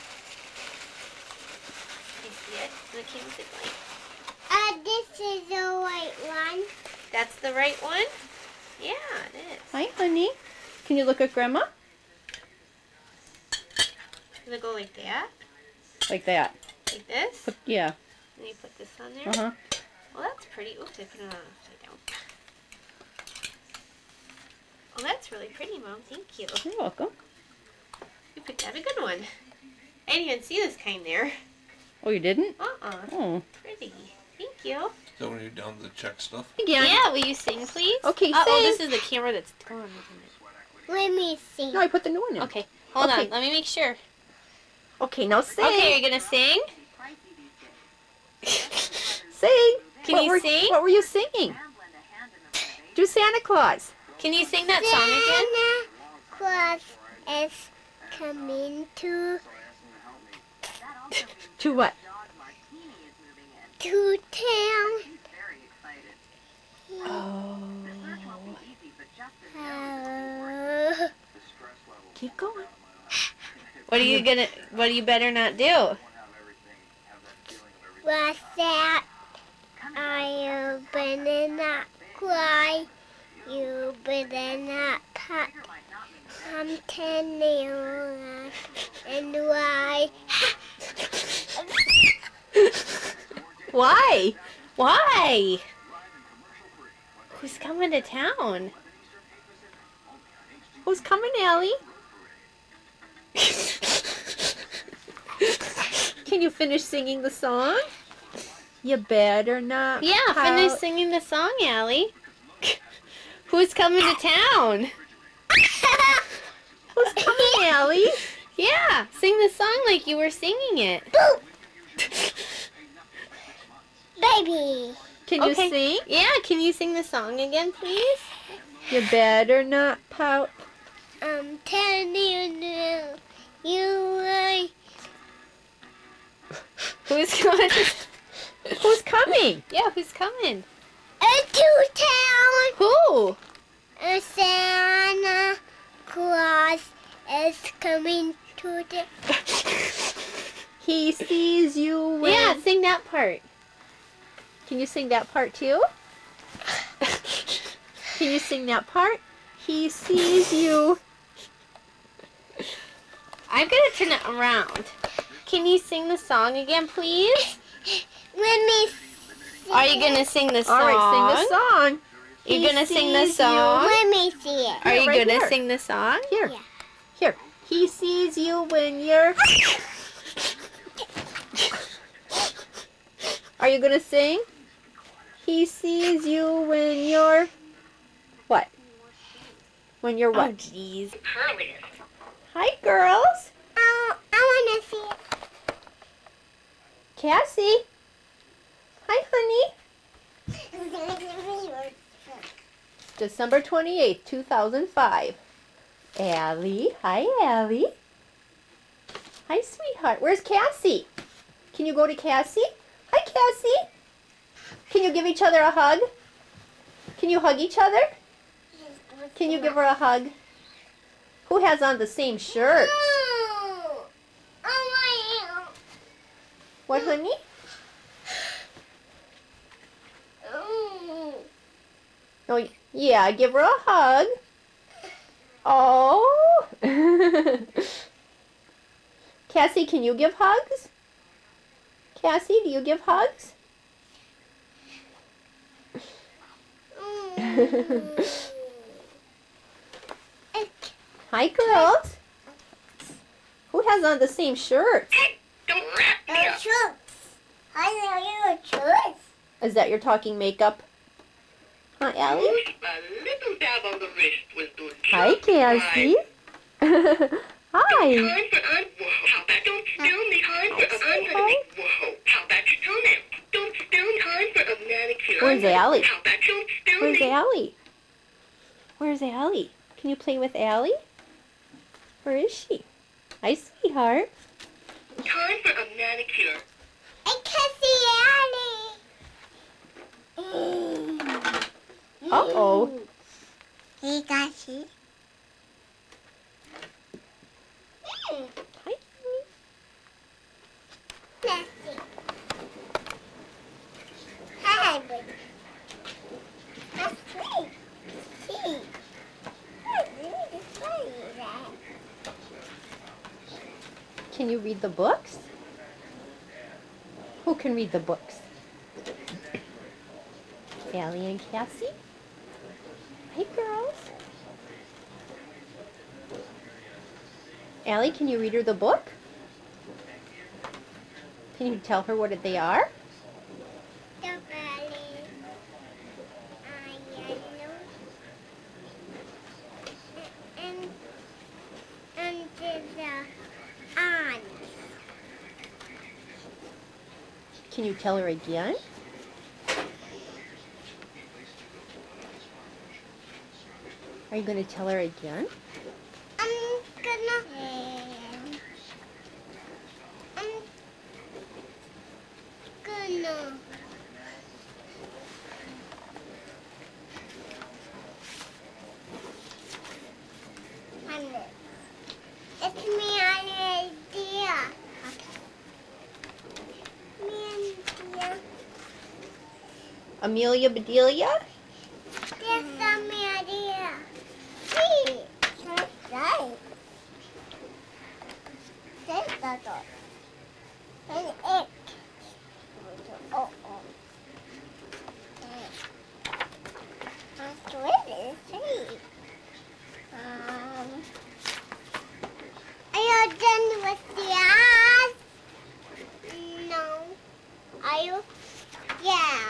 Can you see it? And it came with it blank. This is the white one. That's the right one? Yeah, it is. Hi, honey. Can you look at Grandma? Does it go like that? Like that. Like this? Put, yeah. And you put this on there? Uh-huh. Well, that's pretty. Oops, I put it on upside down. Oh, that's really pretty, Mom. Thank you. You're welcome. You picked out a good one. I didn't even see this kind there. Oh, you didn't? Uh-uh. Oh. Pretty. Thank you. So when you're down to the check stuff. Yeah, will you sing, please? Okay, Oh, sing. this is the camera that's on, isn't it? Let me see. No, I put the new one in. Okay, hold Okay. on. Let me make sure. Okay, now sing. Okay, you're gonna sing? Sing. Can you sing? What were you singing? Do Santa Claus. Can you sing that song again? Santa Claus is coming to To what? town. Oh. Keep going. What are you better not do? What's that? I better not cry. You better not cut. I'm 10 years and why? Why? Why? Who's coming to town? Who's coming, Allie? Can you finish singing the song? You better not. Yeah, finish singing the song, Allie. Who's coming to town? Who's coming, Allie? Yeah, sing the song like you were singing it. Baby. Can you Okay. sing? Yeah, can you sing the song again, please? You better not pout. I'm telling you, you are. Who's going? Who's coming? Yeah, who's coming? To town. Who? Santa Claus is coming to the. He sees you when... Yeah, sing that part. Can you sing that part too? Can you sing that part? He sees you. I'm gonna turn it around. Can you sing the song again, please? Let me. Are you gonna sing the song? All right, sing the song. You're He gonna sing the sees song? Let me see it. Are you right gonna here. sing the song? Here. Yeah. Here. He sees you when you're... Are you gonna sing? He sees you when you're... What? When you're Oh, what? jeez. Hi, girls. I wanna see it. Cassie. Hi, honey. December 28th, 2005. Allie. Hi, Allie. Hi, sweetheart. Where's Cassie? Can you go to Cassie? Hi, Cassie. Can you give each other a hug? Can you hug each other? Can you give her a hug? Who has on the same shirt? What, honey? Oh, yeah, give her a hug. Oh. Cassie, can you give hugs? Cassie, do you give hugs? Hi, girls. Who has on the same shirt? Is that your talking makeup? Huh, Allie? A little dab on the wrist will do just Hi, Cassie. Hi. Time for whoa. How about don't still me? Time for whoa. How about you do it? Don't still time for a manicure. Where's Allie? How about don't still Where's me? Allie? Where's Allie? Can you play with Allie? Where is she? Hi, sweetheart. Time for a manicure. Uh-oh. Hey, Cassie. Hi. Cassie. Hi, buddy. That's sweet. See. That's really funny, that. Can you read the books? Who can read the books? Allie and Cassie? Hi, girls. Allie, can you read her the book? Can you tell her what they are? The valley. Yellow. And the ants. Can you tell her again? Are you going to tell her again? I'm gonna. It's me an idea. Me an idea. Amelia Bedelia? That's me idea. See, that's right. That's the door. And it. Oh. That's really sweet. Are you done with the eyes? No. Are you? Yeah.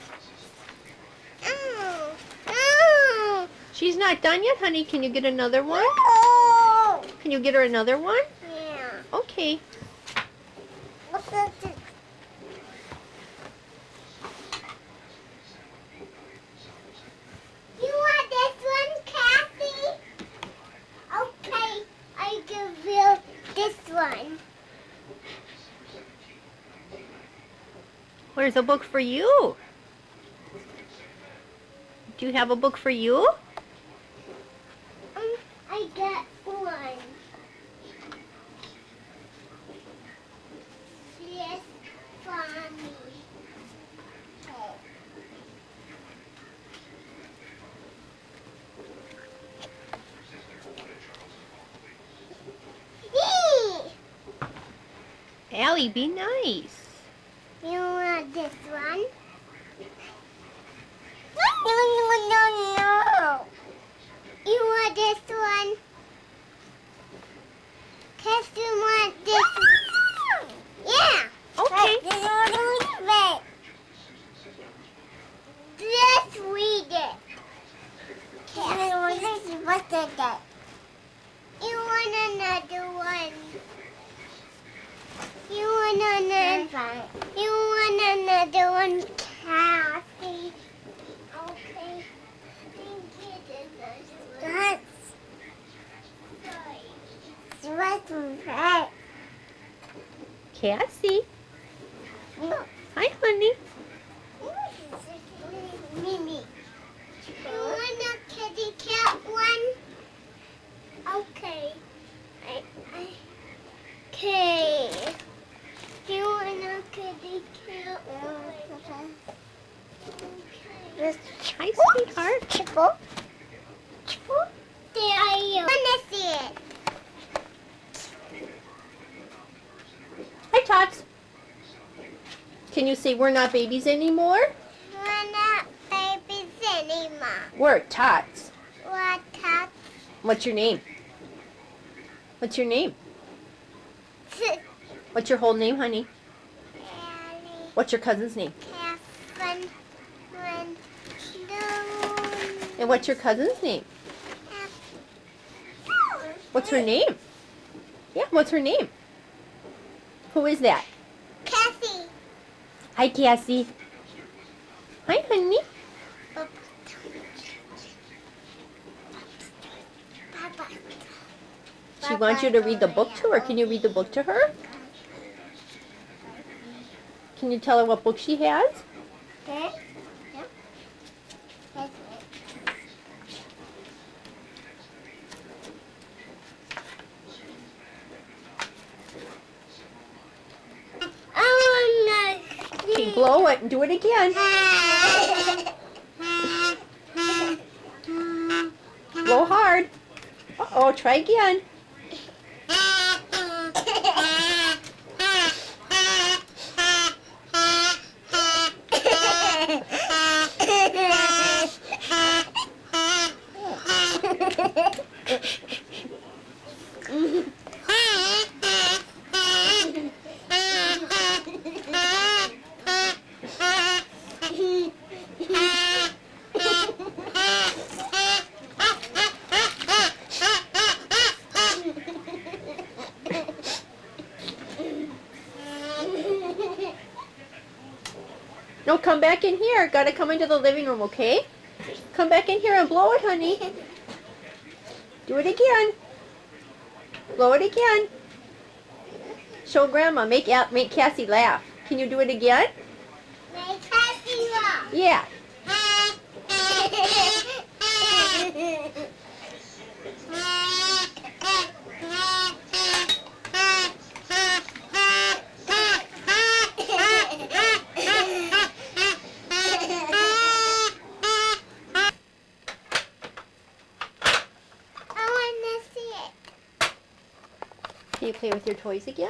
Oh. She's not done yet, honey. Can you get another one? Oh. Can you get her another one? Yeah. Okay. Look at this. You want this one? one. Where's a book for you? Do you have a book for you? I got one. Yes, for me. Allie, be nice. You want this one? No. You want this one? Cause you want this one. Yeah. Okay. Let's read it. What's that? You want another one? You want another one, Kathy? Okay. That's Cassie. Hi, honey. Mimi. You want a kitty cat one? Okay. Okay. You want a kitty cat one? Okay. Hi, sweetheart. Chickle. There are you. I want to see it. Hi, Tots. Can you say we're not babies anymore? We're not babies anymore. We're Tots. What cat? What's your name? What's your name? What's your whole name, honey? Ellie, What's your cousin's name? Catherine, And what's your cousin's name? What's her name? Yeah, what's her name? Who is that? Cassie. Hi, Cassie. Hi, honey. She wants you to read the book to her. Can you read the book to her? Can you tell her what book she has? Okay. Yeah. That's it. I want Okay, blow it and do it again. Blow hard. Uh-oh, try again. No, come back in here. Gotta come into the living room, okay? Come back in here and blow it, honey. Do it again. Blow it again. Show Grandma. Make Cassie laugh. Can you do it again? Make Cassie laugh. Yeah. Can you play with your toys again?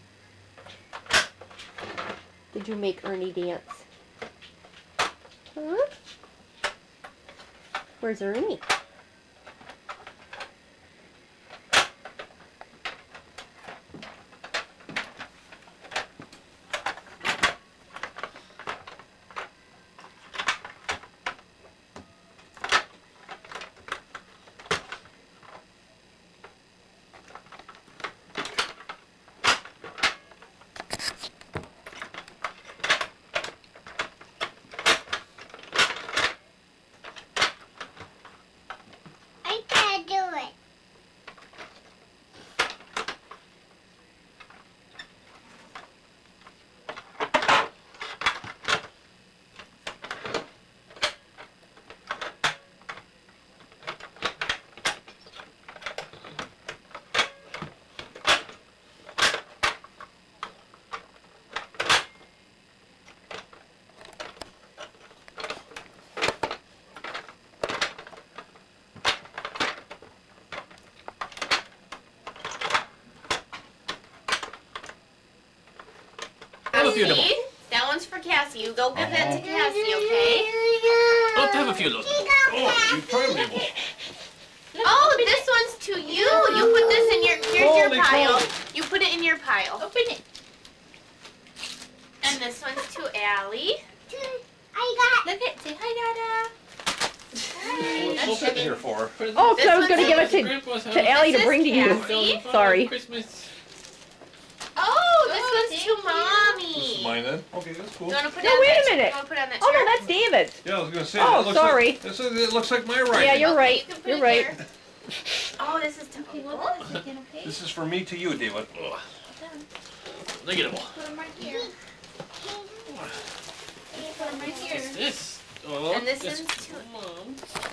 Did you make Ernie dance? Huh? Where's Ernie? few of them. Cassie. That one's for Cassie. You go give that to Cassie, okay? Let's have a few of those. Oh, you try label. Oh, this one's to you. You put this in your, here's your Holy pile. moly. You put it in your pile. Open it. And this one's to Allie. Look at, say hi, Dada. What's it here for? Oh, because I was This going to give one's it to Allie This to bring to is you. Cassie. Sorry. Christmas. Oh, this one's to This is Mommy. mine then? Okay, that's cool. You want to put No, it on wait that a chair? minute. You want to put it on that Oh, chair? no, that's David's. Yeah, I was going to say. Oh, that looks sorry. Like, it looks like my writing. Yeah, you're Okay, right. you can put You're it right. there. Oh, this is to Uncle. This is for me to you, David. Look at them. Put them right here. Put them right here. What's this? Oh, And this it's is to Mom.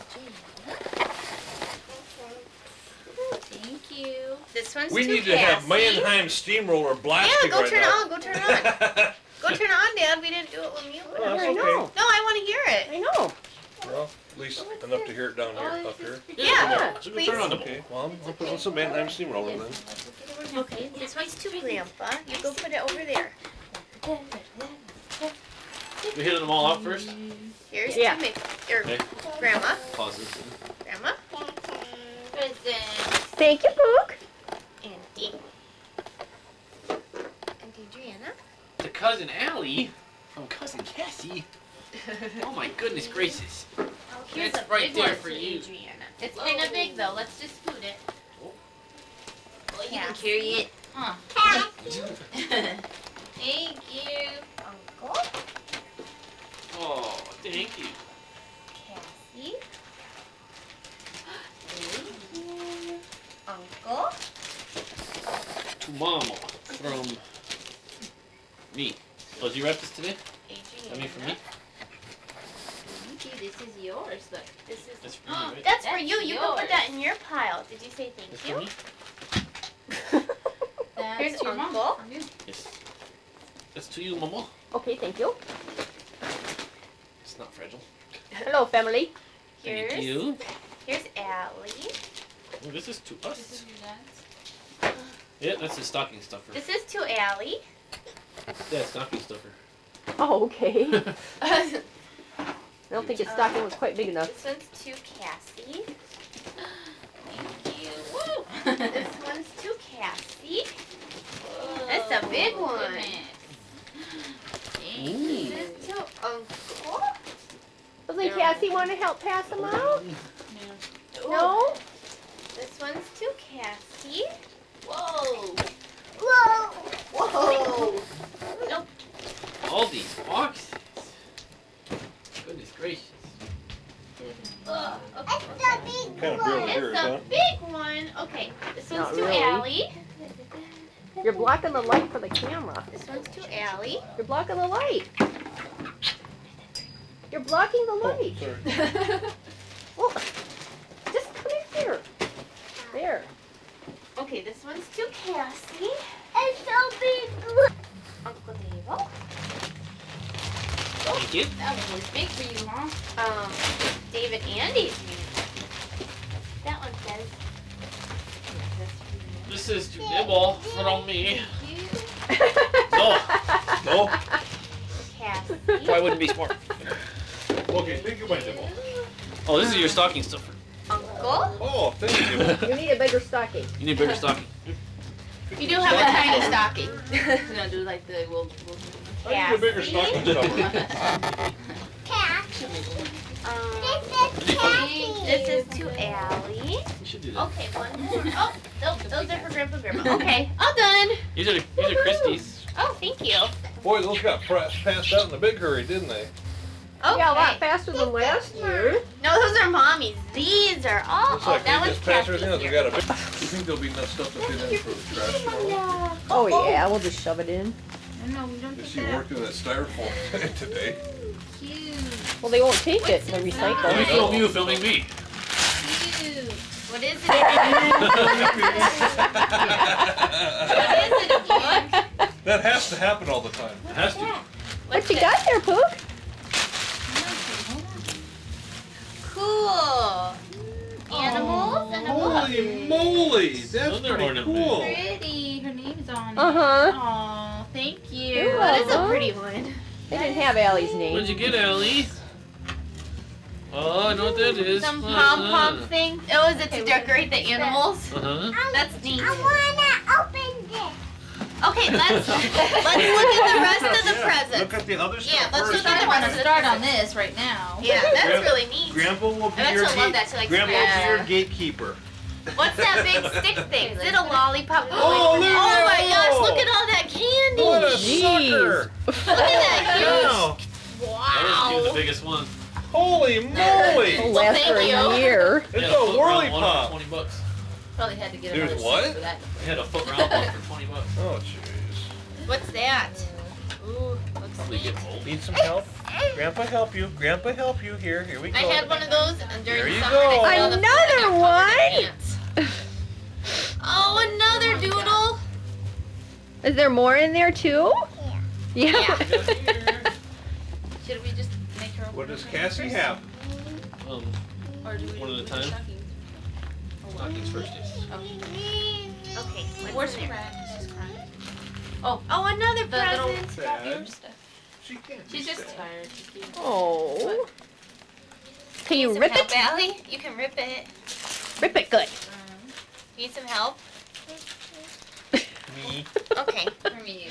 Thank you. This one's We to need to have Cassie. Mannheim Steamroller Yeah, blasting go right turn it now. on. Go turn it on. Go turn it on, Dad. We didn't do it when you put it Oh, on. that's I okay. know. No, I want to hear it. I know. Well, at least enough to hear it down here, up here. Yeah, So please. turn on the Okay, well, I'll put on some Mannheim Steamroller then. Okay, this one's to Grandpa. You go put it over there. We hit them all out first. Here's Yeah. to me. Or Okay. Grandma. Pause this. Grandma. Present. Thank you, Pook. Auntie. Auntie Adriana. To Cousin Allie from Cousin Cassie. Oh my goodness gracious. Oh, here's That's a right big there one for to you. Adriana. It's kind of big though. Let's just scoot it. Well, you can Cassie. carry it. Huh. Thank you. Uncle. Oh, thank you. Cassie. Thank you. Uncle. To Mama from me. Oh, did you wrap this today? Adriana. I mean, for me? See, this is yours. Look. This is. That's for me, right? That's for That's you. You can put yours. that in your pile. Did you say That's thank for you? me? That's Here's your Uncle. mom. For you. Yes. That's to you, Mama. Okay, thank you. It's not fragile. Hello, family. Here's Thank you. Here's Allie. Oh, this is to This us. is your dad's. Yeah, that's a stocking stuffer. This is to Allie. Yeah, stocking stuffer. Oh, okay. This I don't think his stocking was quite big enough. one's to Cassie. Thank you. Woo! This one's to Cassie. That's a big one. Ooh. This is to Uncle. Doesn't Cassie want to help pass them out? Ooh. No? This one's to Cassie. Whoa! Whoa! All these boxes. Goodness gracious. Ugh, okay. Kind of barely hear it, It's huh? a big one. Okay, this one's Not to really. Allie. You're blocking the light for the camera. This one's to Allie. You're blocking the light. You're blocking the light. Sorry. Well, just come in here. There. Okay, this one's to Cassie. It's so big. Uncle Dave. Thank you. That one was big for you, huh? David and Adrian. That one says. This is to nibble from me. You, No, No? Cassie. I wouldn't be smart. Okay, thank you, my nibble. Oh, this is your stocking stuffer. Uncle. Oh, thank you. You need a bigger stocking. You need a bigger stocking. You do have a tiny stocking. We're gonna do like the I need a bigger stocking stuffer. Cat. Um, This is Cassie. this is to Allie. You should do that. Okay, one more. Oh, those are for Grandpa and Grandma. Okay, all done. These are Christie's. Oh, thank you. Boy, those got passed out in a big hurry, didn't they? Okay. Yeah, a lot faster than last year. No, those are Mommy's. These are all. Looks Oh, like that they one's just passed everything Cassie's else. We here. got a big... You think there'll be enough stuff to fit in for the trash tomorrow? Oh, yeah, we'll just shove it in. No, we don't Is put she that. working that styrofoam today? Cute. Well, they won't take it in the Let me recycle. film you filming me. Cute. What is it? What is it, a book? That has to happen all the time. It has to. What you got there, Pook? Cool. Animals and a book. Holy moly! That's Those are pretty ornaments. cool. Pretty. Her name's on it. Uh-huh. Aw, thank you. You're That is a welcome. pretty one. They didn't have Allie's name. What'd you get, Allie? Oh, I know what that is. Some pom-pom thing. Oh, is it to decorate the animals? Uh-huh. That's neat. I wanna open this. Okay, let's look at the rest of the presents. Look at the other stuff Yeah, let's first. look at the rest of the Start on presents. this right now. Yeah, that's Grandpa- really neat. Grandpa will be I bet your she'll love that. She likes Grandpa that. will be your gatekeeper. What's that big stick thing? Is it a lollipop? Oh, look at Oh my that. gosh, look at all that candy. What a Jeez. sucker! Look at that huge. Wow. That was cute, the Wow. biggest one. Holy moly! It'll last thank for you. a year. It's Had a foot whirly round one pop. for $20. Probably had to get There's another what? seat for that. They had a foot round one for $20. Oh jeez. What's that? Ooh, looks They neat. get old. Need some help? Grandpa help you. Grandpa help you. Here we go. I had one of those and during There the you summer. go. I saw the Another food and I got covered in one? ants. Oh, another doodle. Is there more in there too? Yeah. Yeah. Should we just make her open What does her Cassie first? have? Or do we One do at a the time? stocking? Stockings first, yes. Okay, Where's what's she in there? crying? She's crying. Oh, another The little present. Sad. stuff. She can't be She's just sad. tired. Oh. Can you Some rip help, it? Allie? You can rip it. Rip it good. Need some help? Me. Okay. From you.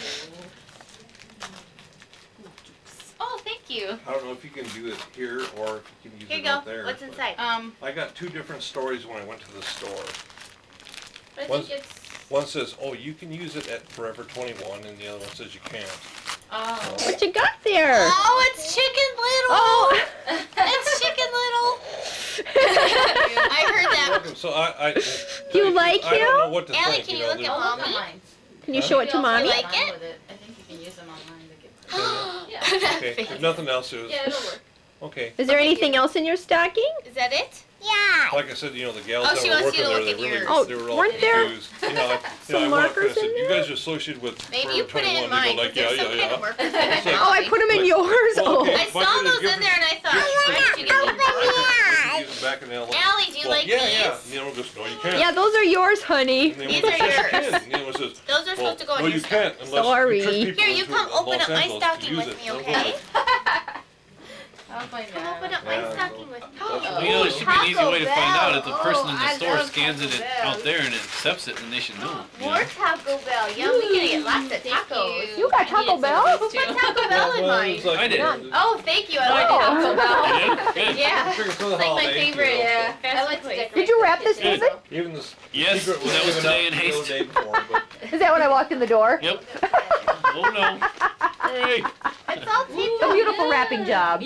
Oh, thank you. I don't know if you can do it here or if you can use Here you it go. up there. What's but inside? I got two different stories when I went to the store. I One- think it's. One says, "Oh, you can use it at Forever 21," and the other one says you can't. Oh. What you got there? Oh, it's Chicken Little. Oh. It's Chicken Little. I heard that. Welcome. So I You like I don't know him? what to Allie, think. can you you know, look there's- at Mommy? Online. Can you show it to mommy? like Online it? with it. I think you can use them online to get. Okay. If nothing else, it was Yeah, it'll work. okay. Is there anything else in your stocking? Is that it? Yeah. Like I said, you know, the gals Oh, that she were wants you working to there, look they at really, yours. they were all weren't there confused. You know, I some walked markers past and said, in "You there? guys are associated with Maybe Forever you put it 21." in They go mine. like, There's "Yeah, some yeah, kind yeah." of marker. It's like- Oh, I put them in yours. Well, Oh. okay. I Bucket saw of those in different- there and I thought, why did you get Open these? your eyes. Use them back in the alley. Allie, do you Well, like yeah, these? yeah. And the other one goes, "No, you can't." Yeah, those are yours, honey. And the These other one are says, "You yours. can." And the other one says, Those are "Well, supposed to go in no, your you can't unless Sorry. you trick people Here, you into come Los open up my Angeles to stocking use with it. me, They'll okay? go, I'll find Come out. open up my Yeah. stocking with me. Well, you know, it should be an easy way to find out if the person in the I store love scans it Taco Bell. out there and accepts it, then they should know. You More know? Taco Bell. Yum, we're gonna get lots of Thank tacos. You got Taco Bell? Who put Taco Bell in Well, mine? it's like- I did. Oh, thank you. I Oh. like Taco Bell. You did? Good. Yeah. Figure for the It's like my holidays, favorite. you know, Yeah. I like to decorate. Did you wrap this, Good. David? Even this Yes, secret that was given today out in the other haste. day before, but Is that when I walked in the door? Yep. Oh no. Hey. It's all taped A up. beautiful wrapping job.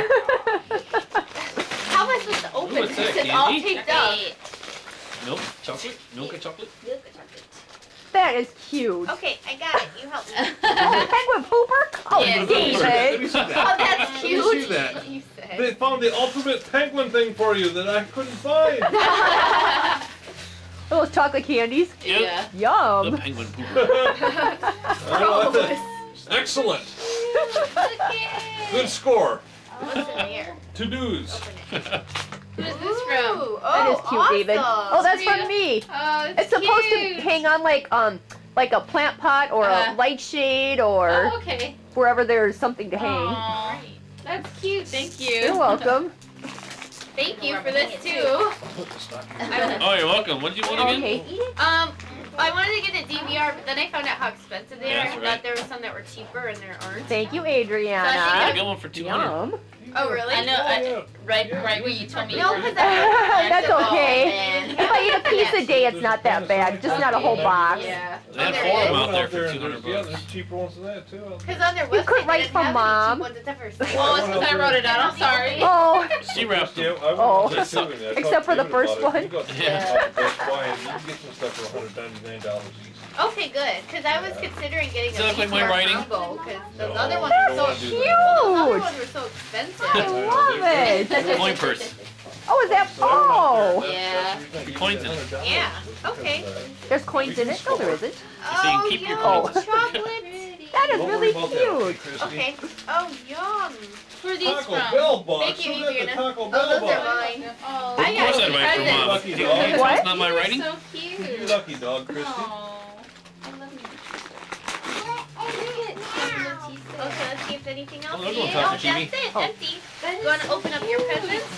How am I supposed to open Ooh, what's this? that, It's all candy? taped up. Milk? Chocolate? Milk and chocolate? That is cute. Okay, I got it. You help me. Penguin pooper? Oh, Yeah. Let me David. see that. Oh, that's Let me cute. see that. You said. They found the ultimate penguin thing for you that I couldn't find. Those chocolate candies. Yep. Yeah. The Yum. penguin pooper. Excellent. Okay. Good score. What's in here? To-dos. Who is this from? Ooh, That is oh, cute, David. awesome. Oh, that's from me. Oh, It's supposed to hang on like a plant pot or a light shade or Oh, okay. wherever there's something to hang. Aw, that's cute. Thank you. You're welcome. Thank you for this too. Oh, you're welcome. What did you want again? Okay. I wanted to get a DVR, but then I found out how expensive they Yeah, are. that's I right. thought there were some that were cheaper and there aren't. Thank you, So I Adriana. I got one for 200. Yum. Oh, really? I know. Yeah. Right where you told me. No, you were. because I That's Oh, okay. man. If I eat a piece a day, it's not that bad. Just not a whole box. Yeah. They had There four is. of them out there for and 200 Yeah, bucks. there's cheaper ones than that too. Because on their You website, could they write didn't for have Mom. any cheap ones. It's ever sale. Oh, it's because I wrote it down. I'm sorry. Oh, She wrapped Yeah, them. I would Oh. say too, and I talked Except for to the David first about it. one. You got Yeah. stuff at Best Buy and you can get some stuff for $199 each. Okay, good. Because I was considering getting Does that a look like my VCR writing? combo. Because those No, other ones you were don't so wanna do cute. that. Those other cute. ones were so expensive. I love it. Coin purse. Oh, is that? Oh, Yeah. Coins in it. Yeah, okay. there's coins in it. No, there isn't. saying Oh, keep your yum. coins. Chocolate. That is Don't really worry about that, okay, cute. Christy? Okay. Oh, yum. Who are these Taco from? Bell box. Thank you, Who got the Adriana. Taco Oh, Bell those are box? mine. Oh, Of course I'd write for Mom. Lucky Do you dog. think What? it's not my writing? So You cute. lucky dog, Christy. Aw, I love you. anything else? Oh, no, don't Yeah, touch it, that's Jimmy. it. Empty. You want to open up your presents?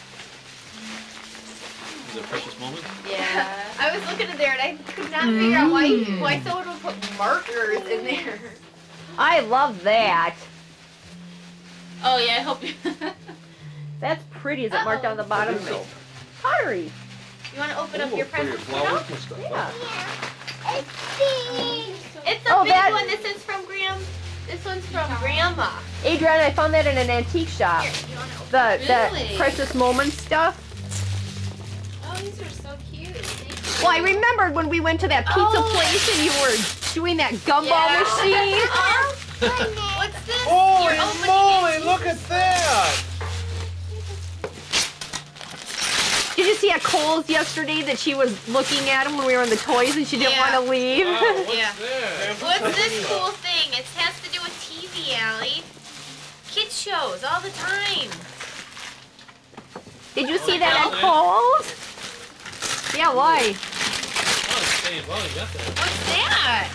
Is it a precious moment? Yeah. I was looking in there and I could not figure out why someone would put markers in there. I love that. Oh yeah, I hope you. That's pretty. Is it marked down the bottom? No. Pottery. You want to open up Ooh, your for your presents? flowers and stuff. Yeah. It's a Oh, big that- one. This is from Graham. This one's from Grandma. Adrian, I found that in an antique shop. Here, you want to open The Really? precious moments stuff. Oh, these are so cute. Thank you. Well, I remembered when we went to that pizza Oh. place and you were doing that gumball Yeah. machine. What's this? Holy You're opening moly, it. look at that! Did you see at Kohl's yesterday that she was looking at them when we were in the toys and she didn't Yeah. want to leave? Wow, what's Yeah. that? What's this cool thing? It has to do with TV, Allie. Kids shows all the time. Did you see that at Kohl's? Yeah, why? Oh, it's saying, well, you got that. What's that?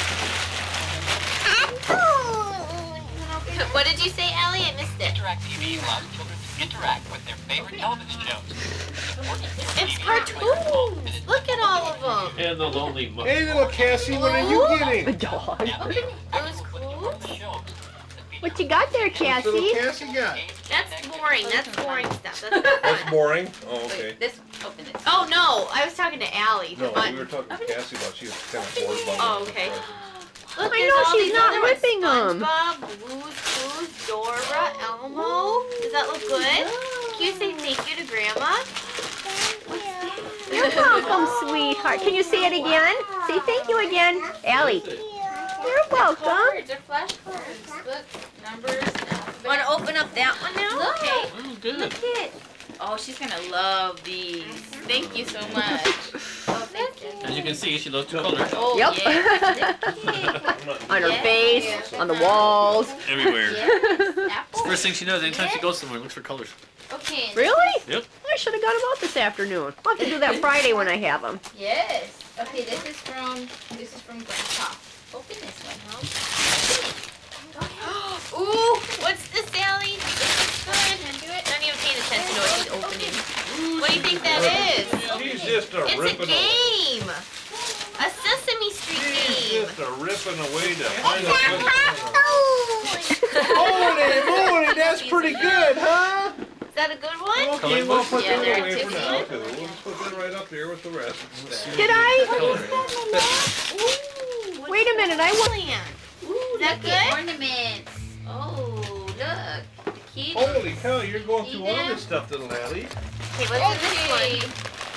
What did you say, Allie? I missed it. Interact TV allows children to interact with their favorite television shows. It's cartoons. Look at all of them. And the lonely monkey. Hey, little Cassie, what are you A getting? dog. Those cool? What you got there, What's little Cassie? Cassie got? That's boring. That's boring stuff. That's not That's fun. boring. Oh, okay. Wait, this. Open this. Oh no, I was talking to Allie. No, but we were talking to Cassie about she was kind of bored about Oh, the okay. presents. Look, I there's know, all she's these not other ones. ripping 'em. SpongeBob, Blue's Clues, Dora, Elmo. Does that look good? Can you say thank you to Grandma? You're welcome, sweetheart. Can you say it again? Say thank you again. Allie, you're welcome. Cards. They're flashcards. Look, numbers. Want to open up that one now? Look. Okay. Oh, good. Look it. Oh, she's gonna love these. Thank you so much. Oh, thank you. As you can see, she loves colors Oh, Yep. yeah. On her Yeah. face, on the walls. everywhere. Apple. First thing she does anytime she goes somewhere, looks for colors. Okay. Really? Yep. I should have got them out this afternoon. I'll have to do that Friday when I have them. Yes. Okay, this is from Grandpa. Open this one, huh? Ooh, what's this, Allie? This is good. Not even paying attention to what she's opening. What do you think that is? She's just a It's a ripping away. game. A Sesame Street She's game. just a ripping away to find a Holy moly, that's pretty good, huh? Is that a good one? Okay, we'll put Yeah, that they're away for activity. now, too. We'll just put that right up there with the rest. Did I? Ooh, Wait a minute, I want. Is that Look good? at ornaments. Oh, look. The kitty. Holy cow, you're going through all Yeah. this stuff, little Allie. Okay, what's in this one?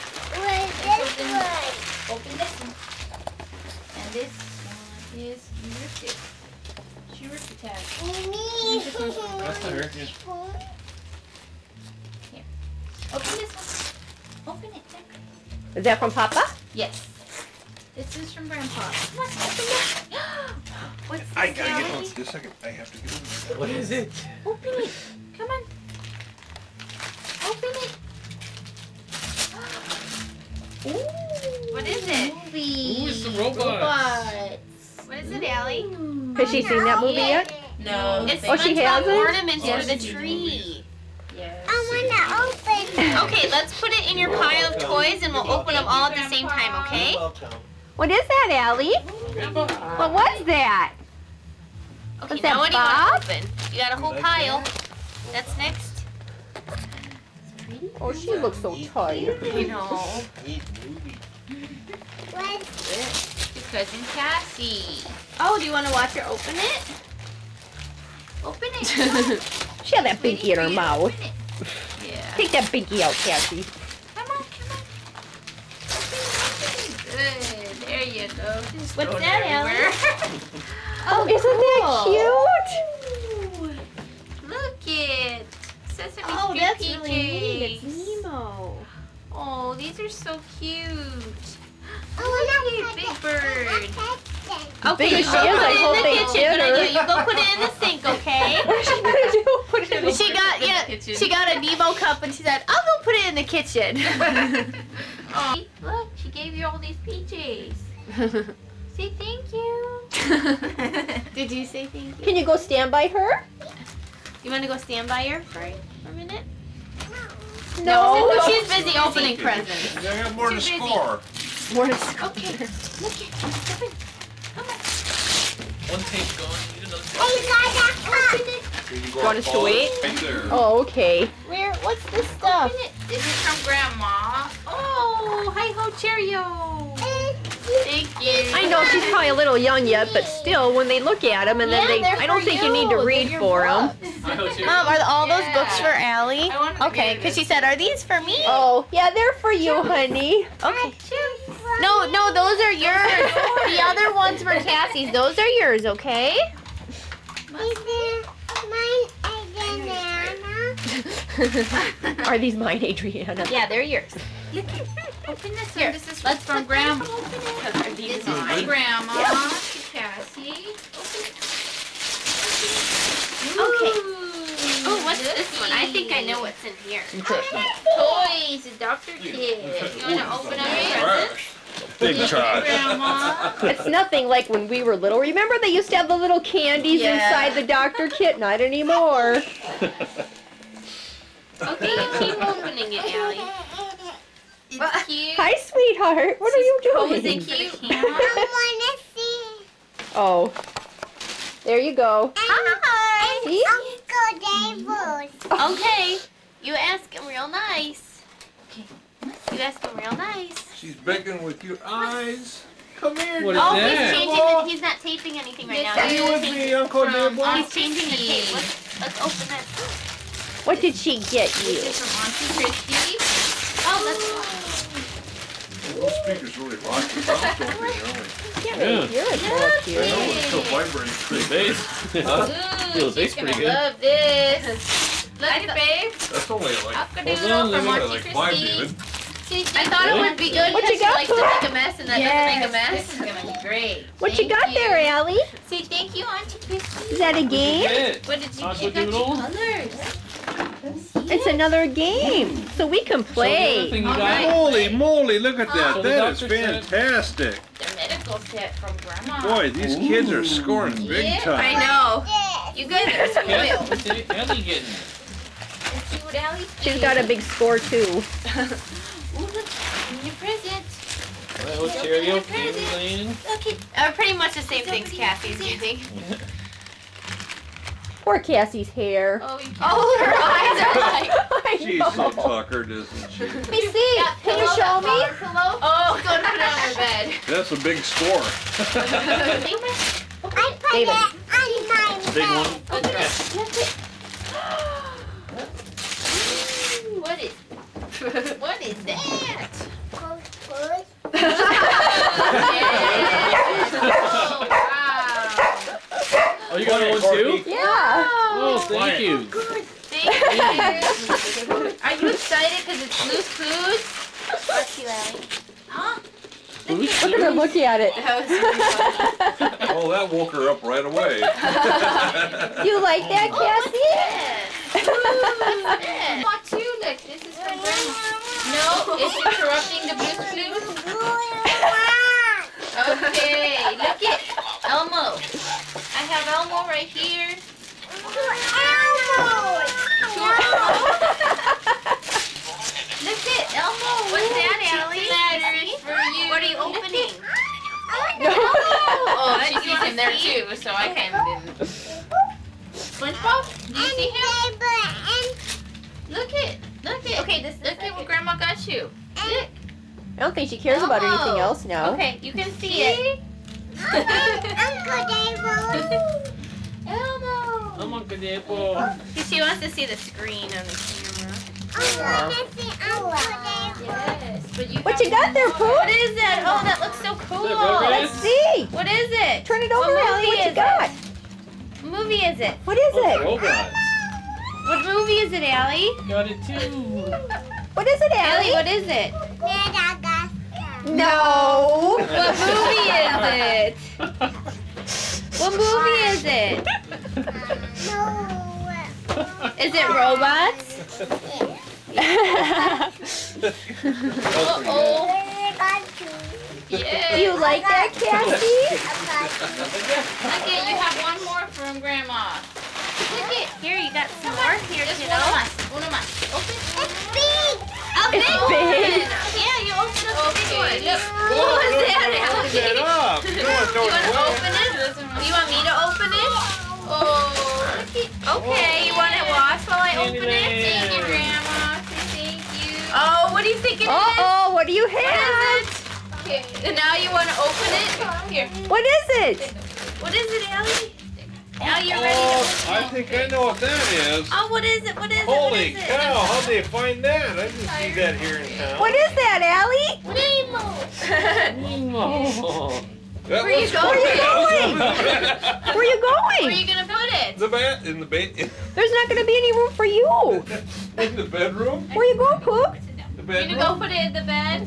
Open this one. And this one is you ripped it. She ripped the tag. That's not her. Open this one. Open it. Check. Is that from Papa? Yes. This is from Grandpa. Come on, open it. What's this, I gotta get Allie? one. Just a second. I have to get one. What is it? Open it. Come on. Open it. Ooh. What is it? Movie. Ooh, it's the robots. What is it, Allie? Has she seen that movie yet? No. It's Oh, she SpongeBob hasn't? ornaments Yes. for the tree. Yes. Okay, let's put it in your pile of toys and we'll open them all at the same time, okay? What is that, Allie? What was that? Okay, Was now that what do you want Bob? to open? You got a whole pile. That's next. Oh, she looks so tired. I know. Your cousin Cassie. Oh, do you want to watch her open it? Open it. Come on. She had that binky in her Waiting for you to mouth. open it. Yeah. Take that binky out, Cassie. Come on, come on. Good. There you go. Just What's throw it that, everywhere. Oh, isn't that cute? Look it. Sesame Oh, Street that's PJs. really neat. It's Nemo. Oh, these are so cute. Look, Big Bird. Okay, Big you as she go is, put I it hope in they the kitchen. did Good her. idea. You go put it in the sink, okay? What's she gonna do? Put it in the She got she got a Nemo cup and she said, "I'll go put it in the kitchen." Oh, look, she gave you all these PJs. Say thank you. Did you say thank you? Can you go stand by her? You want to go stand by her for a minute? No. She's busy opening presents. I got more to score. More to score. Okay. Look it. Step in. Come on. One tape going, you know. I got Open it. You want us to wait? Right there. Oh, okay. Where? What's this stuff? Open it. This is from Grandma. Oh, hi ho Cheerio. Thank you. I know she's probably a little young yet, but still, when they look at them and then Yeah, they're I don't for think you need to you. read They're your for them. books. Mom, are all those books for Allie? I wanted to Okay, give because this. she said, are these for me? Oh, yeah, they're for you, honey. Okay. No, those are yours. The other ones were Cassie's. Those are yours, okay? Are these mine, Adriana? Yeah, they're yours. Open this Here, one. This is let's from put Grandma. this This is from Grandma to Cassie. Okay. Ooh, Oh, what's this one? I think I know what. what's in here. Toys, a Dr. Kid. You want to open up your presents? Big try. Grandma. It's nothing like when we were little. Remember they used to have the little candies Yeah. inside the Dr. Kit? Not anymore. Okay, you keep opening it, Allie. It's cute. Hi, sweetheart. What are you Posing doing? for the Cute. camera. Oh. There you go. Hi. See? Okay. You ask him real nice. You ask him real nice. She's begging with your eyes. Come here. What is Oh, that? he's not taping anything right now. Stay with me, Uncle Nibble. He's changing the tape. Let's open this. What did she get you? This is from Auntie Christy. Oh, that's Those speakers really rock the bounce, don't they? Yeah, Yeah. you're I a know it's still vibrating. Pretty bass. Ooh, Feels she's pretty gonna good. love this. Look at babe. That's only like, Hold on, Up-a-doodle let from me- Auntie like 5 Christy. even. I thought it Really? would be good What because you she got, likes to Pooh? make a mess and that doesn't make a mess. This is gonna be great. What you Thank got there, Allie? Say thank you, Auntie Christy. Is that a game? What did you Aqua pick out your Doodle? colors? It's another game, so we can So the other play. thing you All got. right. Holy moly, look at Oh. that. So the That is doctor said- fantastic. The medical set from Grandma. Boy, these kids are scoring big Yeah, time. I know. You guys are spoiled. What's Ellie getting? Let's see what Allie's She's got a big score too. Ooh, look, in your present. Well, Cheerio, Candy Lane. Look it. Pretty much the same things Cassie's getting. Poor Cassie's hair. Oh, you can't. Oh, her eyes are like. I She's know. so tuckered, isn't she? Let me see. Can you show me? Pillow? Oh, Go and put it on her bed. That's a big score. David. Big one. Okay. What is? What is that? Oh, wow. Oh, you got one too? Yeah. Oh, thank you. Thank you. Are you excited because it's loose foods? Huh? Look at her look at it. Oh, that woke her up right away. You like that, Cassie? Yeah. Want to? Look, this is from Grandma. No, it's interrupting the Blue's Clues. Okay, look at Elmo. I have Elmo right here. Look at Elmo. What's that, Allie? Letters for you. What are you opening? Oh, she's using there too, so I kind of didn't. SpongeBob? Do you see him? Look at. Okay, this is Look at what Grandma got you. Look. I don't think she cares about Elmo. anything else now. Okay, you can see it. Elmo. I'm Uncle Nibble. She wants to see the screen on the camera. Yes, but you What you got there, Pooh? What is that? Oh, that looks so cool. Is that Rugrats? Let's see. What is it? Turn it over, What Allie. movie What you is got? What movie is it? What is Oh, it? robots. What movie is it, Allie? Got it too. What is it, Allie, Allie? what is it? No. What movie is it? What movie is it? Is it robots? Uh-oh. Do you like that, Cassie? chicken Uh-oh, what do you is? What have? is it? Okay, and now you want to open it? Here. What is it? What is it, Allie? Now you're ready to open it. I think I know what that is. Oh, what is it? What is it? Holy What is it? cow, how'd they find that? I didn't see that here in town. What is that, Allie? That Where you looks going? Where are you Where are going? you gonna put it? The bed in the There's not going to be any room for you. in the bedroom. Where you going, Pook? The You're bedroom. gonna go put it in the bed?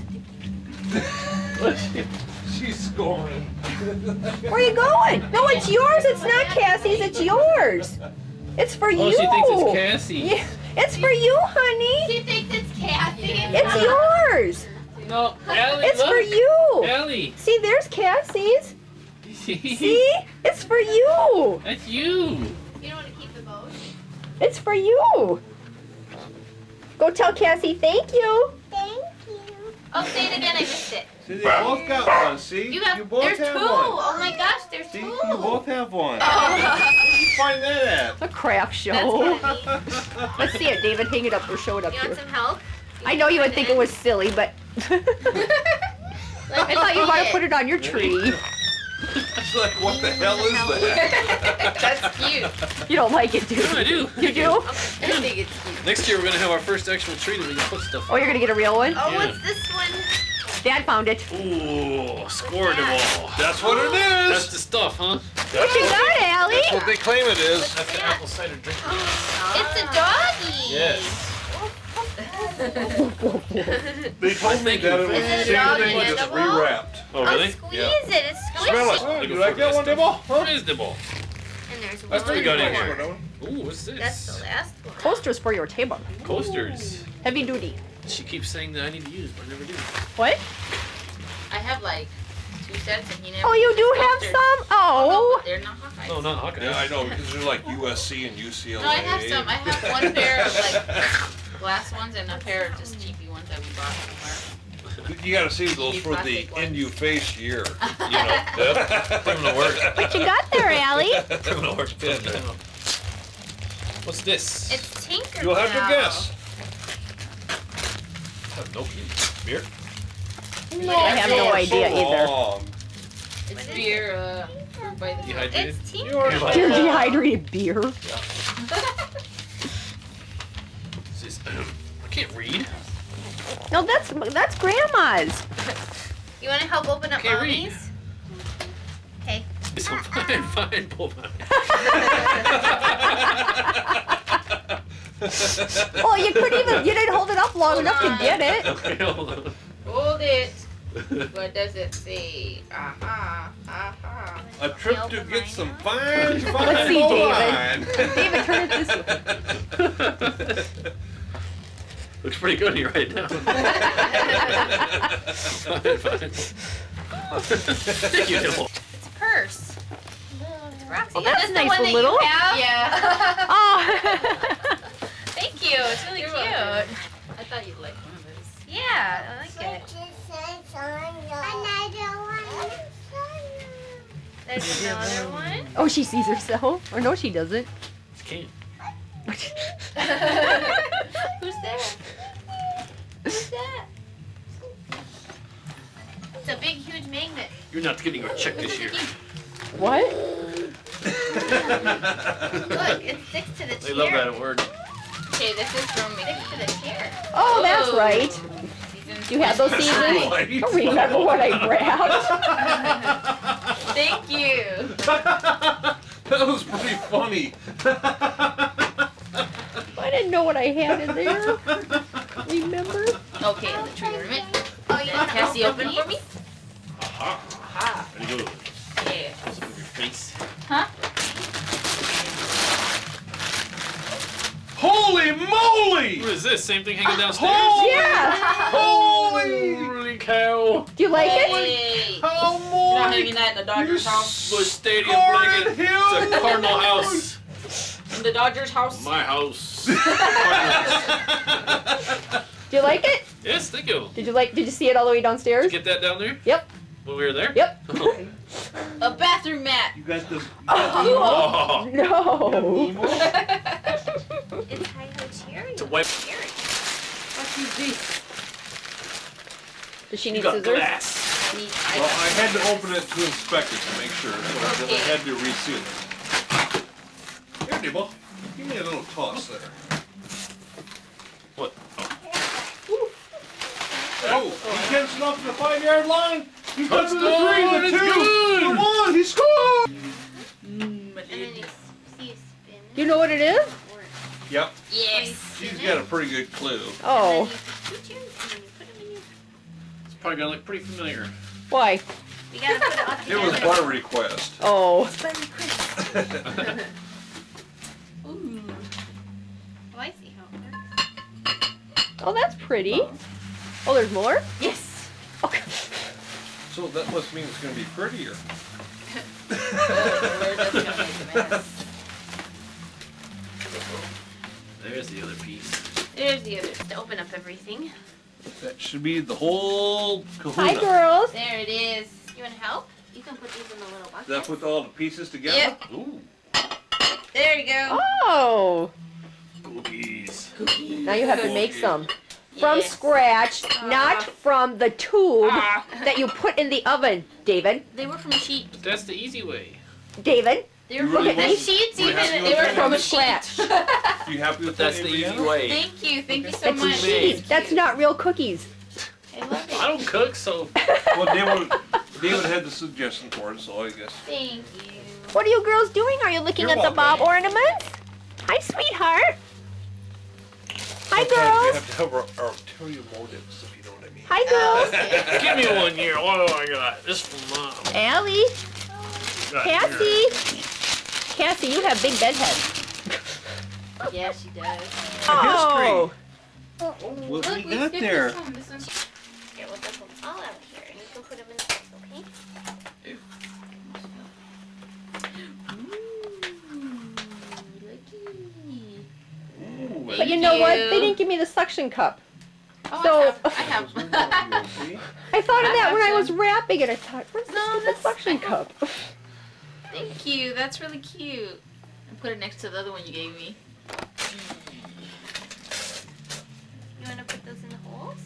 She's scoring. Where you going? No, it's yours. It's not Cassie's. It's yours. It's for you. Oh, she thinks it's Cassie. Yeah, it's for you, honey. She thinks it's Cassie. It's yours. No, Allie, It's look. for you. Allie. See, there's Cassie's. See? It's for you. That's you. You don't want to keep the boat? It's for you. Go tell Cassie thank you. Oh, say it again. I missed it. See, they both got one. See, You got. both There's two. have one. Oh my gosh, there's See, two. you both have one. Oh. Where'd you find that at? A craft show. That's kinda neat. Let's see it, David. Hang it up or show it up You here. want some help? I know you would think it was silly, but I thought you might have put it on your tree. It's like, what the hell is that? That's cute. You don't like it, do you? Yeah, I do. You do? I think it's cute. Next year we're gonna have our first actual tree that we can put stuff Oh, on. you're gonna get a real one? Oh, Yeah. what's this one? Dad found it. Ooh, scored them all. That's what it That's is. the stuff, huh? What you got, Allie? That's what they claim it is. That's the apple cider drink. It's a doggy. Yes. They Why, told me thank you. that it was Is the it same dog thing, just animal? rewrapped. Oh, Oh, really? squeeze Yeah. it. It's squishy. Smell it. Looking You like for that this one, stuff. Dibble? What is Dibble? And there's That's what one we got in more. here. Ooh, what's this? That's the last one. Coasters for your table. Coasters. Heavy duty. She keeps saying that I need to use, but I never do. What? I have like 2 sets and he never. Oh, you do uses have coasters. some? No, Oh. but they're not Hawkeyes. No, not Hawkeye. Yeah, I know, because they're like USC and UCLA. No, I have some. I have one pair of like glass ones and a pair of just cheapy ones that we bought somewhere. You gotta see those for the Plastic ones. NU face year. You know, yep. Put them to work. What you got there, Allie? Put them to work. What's this? It's Tinkerbell. You'll have to guess. No beer. I have no idea either. Wrong. It's beer brewed by the Dehydrated? It's You are Tinkerbell. Your dehydrated beer. What's this? I can't read. No, that's Grandma's. You want to help open up Can't read. Mommy's? Okay. It's fine, pull back. Well, you couldn't even. You didn't hold it up long enough to get it. Okay, hold on. Hold it. What does it say? Aha. Aha. A trip to get some fine, fine Let's see, wine. David, turn it this way. Looks pretty good here right now. Fine. Thank you, Dibble. It's a purse. It's Roxy. Oh, that's Is this nice, the one that little. you have? Yeah. Oh. Thank you. It's really You're cute. welcome. I thought you'd like one of those. Yeah, I like it. There's another one. Oh, she sees herself. Or no, she doesn't. It's Kate. Who's that? Who's that? It's a big, huge magnet. You're not getting your check this year. What? Look, it sticks to the chair. They love that at work. Okay, this is from Mickey. Sticks to the chair. Oh, that's Oh. right. You had those seasons? I don't remember what I grabbed. Thank you. That was pretty funny. I didn't know what I had in there. Remember? Okay, the tree ornament. Oh, you want Cassie open for me? Aha. Aha. Ready to go. Yeah. Move your face. Huh? Holy moly! What is this? Same thing hanging downstairs? Holy, Yeah. holy cow. Do you like it? Hey. how You're not moly! hanging that in the Dodgers house? Bush Stadium Scored blanket. him. It's a Cardinal house. In the Dodgers house? My house. Do you like it? Yes, thank you. Did you see it all the way downstairs? Get that down there? Yep. When we were there? Yep. A bathroom mat. You got the. Oh. No. It's Hi-Ho Cherry. To wipe. Cherry. What is this? Does she You need got scissors? glass. Well, I had to open it to inspect it to make sure, so I had to reseal it. Here, Dibble. Give me a little toss there. What? Oh, he catches off the 5-yard line. He cuts to the 3, Touchdown, the it's 2, good. the 1. He scored. And then you see you spin it. Do you know what it is? Yep. Yes. She's got a pretty good clue. Oh, It's probably gonna look pretty familiar. why? We gotta put it all It was together. my request. Oh, Ooh. Oh, I see how it works. oh, that's pretty. Oh, there's more? Yes. Okay. So that must mean it's going to be prettier. There's the other piece. There's the others to open up everything. That should be the whole kahuna. Hi, girls. There it is. You want help? You can put these in the little bucket. That put all the pieces together? Yep. Ooh. There you go. Oh, Cookies. now you have to make some from Yes. scratch, not from the tube that you put in the oven. David, They were from a sheet. But that's the easy way. David, They were You from really the want- sheets you even. have to They go were through from from a sheet. scratch. You happy with But that's that, the easy Adriana? way. Thank you. Thank you so it's a much. sheet. That's not real cookies. I love it. I don't cook, so Well, David had the suggestion for it, so I guess. Thank you. What are you girls doing? Are you looking You're at the bob welcome. ornaments? Hi, sweetheart. Hi, Sometimes we girls. have to have our ulterior motives, if you know what I mean. Hi, girls. give me one here. What do I got? This from Mom. Allie, Got here. Cassie. Cassie, you have big bed heads. Yeah, she does. Oh. What Look, we we got skipped there? this one. This one's... Yeah, we'll dump them all out here, and you can put them in the box, okay? Ooh, But you know what? you. They didn't give me the suction cup. Oh, So- I have. see? I thought of I that have when I some. was wrapping it. I thought, where's No, the that's- suction I cup? Thank you. That's really cute. And put it next to the other one you gave me. You want to put those in the holes?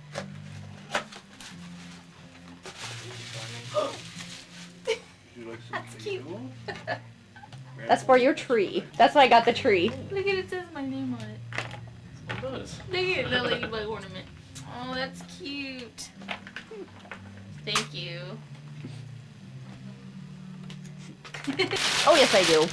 You like some That's cute. Play-Doh? That's for your tree. That's why I got the tree. Look at it, says my name on it. It does. Look at the ladybug ornament. Oh, that's cute. Thank you. Oh, yes, I do.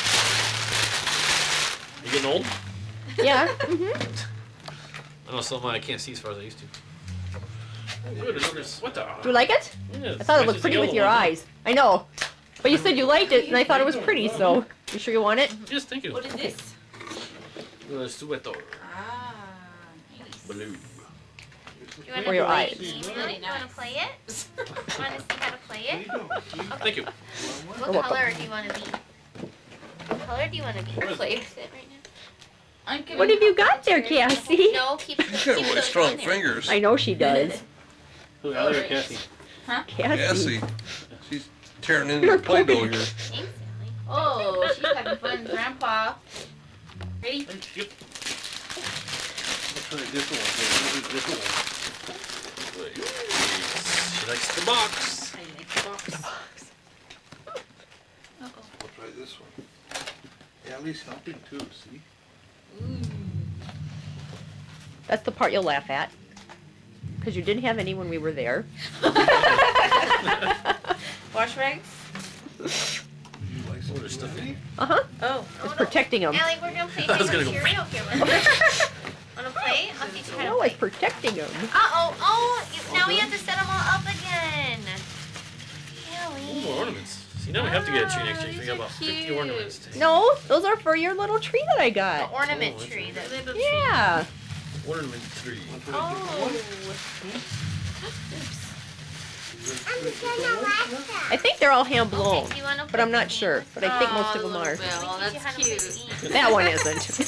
You getting old? Yeah. hmm I know some of mine I can't see as far as I used to. Oh, good. There's, what the? Do you like it? Yeah, I thought it looked pretty with your eyes. I know. But you said you liked it, and I thought it was pretty, so you sure you want it? Yes, thank you. What is this? Sueto. Ah, nice. Blue. You want For your eyes. You want to play it? You want to see how to play it? Thank you. What welcome. color do you want to be? What color do you want to be? Play with it right now. I'm gonna What have you got there, Cassie? No, keep She's got really those strong in there. fingers. I know she does. Who, Allie or Cassie? Cassie. Cassie. She's tearing into the Play-Doh here. Thanks, Allie. Oh, she's having fun, Grandpa. Ready? Thank you. I'll try a different one here. Maybe a different one. She likes the box. I like the box. I'll try this one. Yeah, at least helping too, see? That's the part you'll laugh at. Because you didn't have any when we were there. Wash rags? You like some there's stuff in candy? Uh-huh. Oh. It's protecting them. Allie, we're going to play I was Favorite gonna go- Cheerio here. Want to play? I'll teach you how to No, play. it's protecting them. Uh-oh. Oh, now we have to set them all up again. Ooh, Allie. more ornaments. See, now we have to get a tree next year. These We got are about 50 cute. ornaments. No, those are for your little tree that I The got. ornament Oh, that's tree. right. That Yeah. Ornament tree. Oh. I think they're all hand blown. Okay, so you want to But I'm not sure. But I think most of them are. Well, Teach you how that's to play cute. these. That one isn't.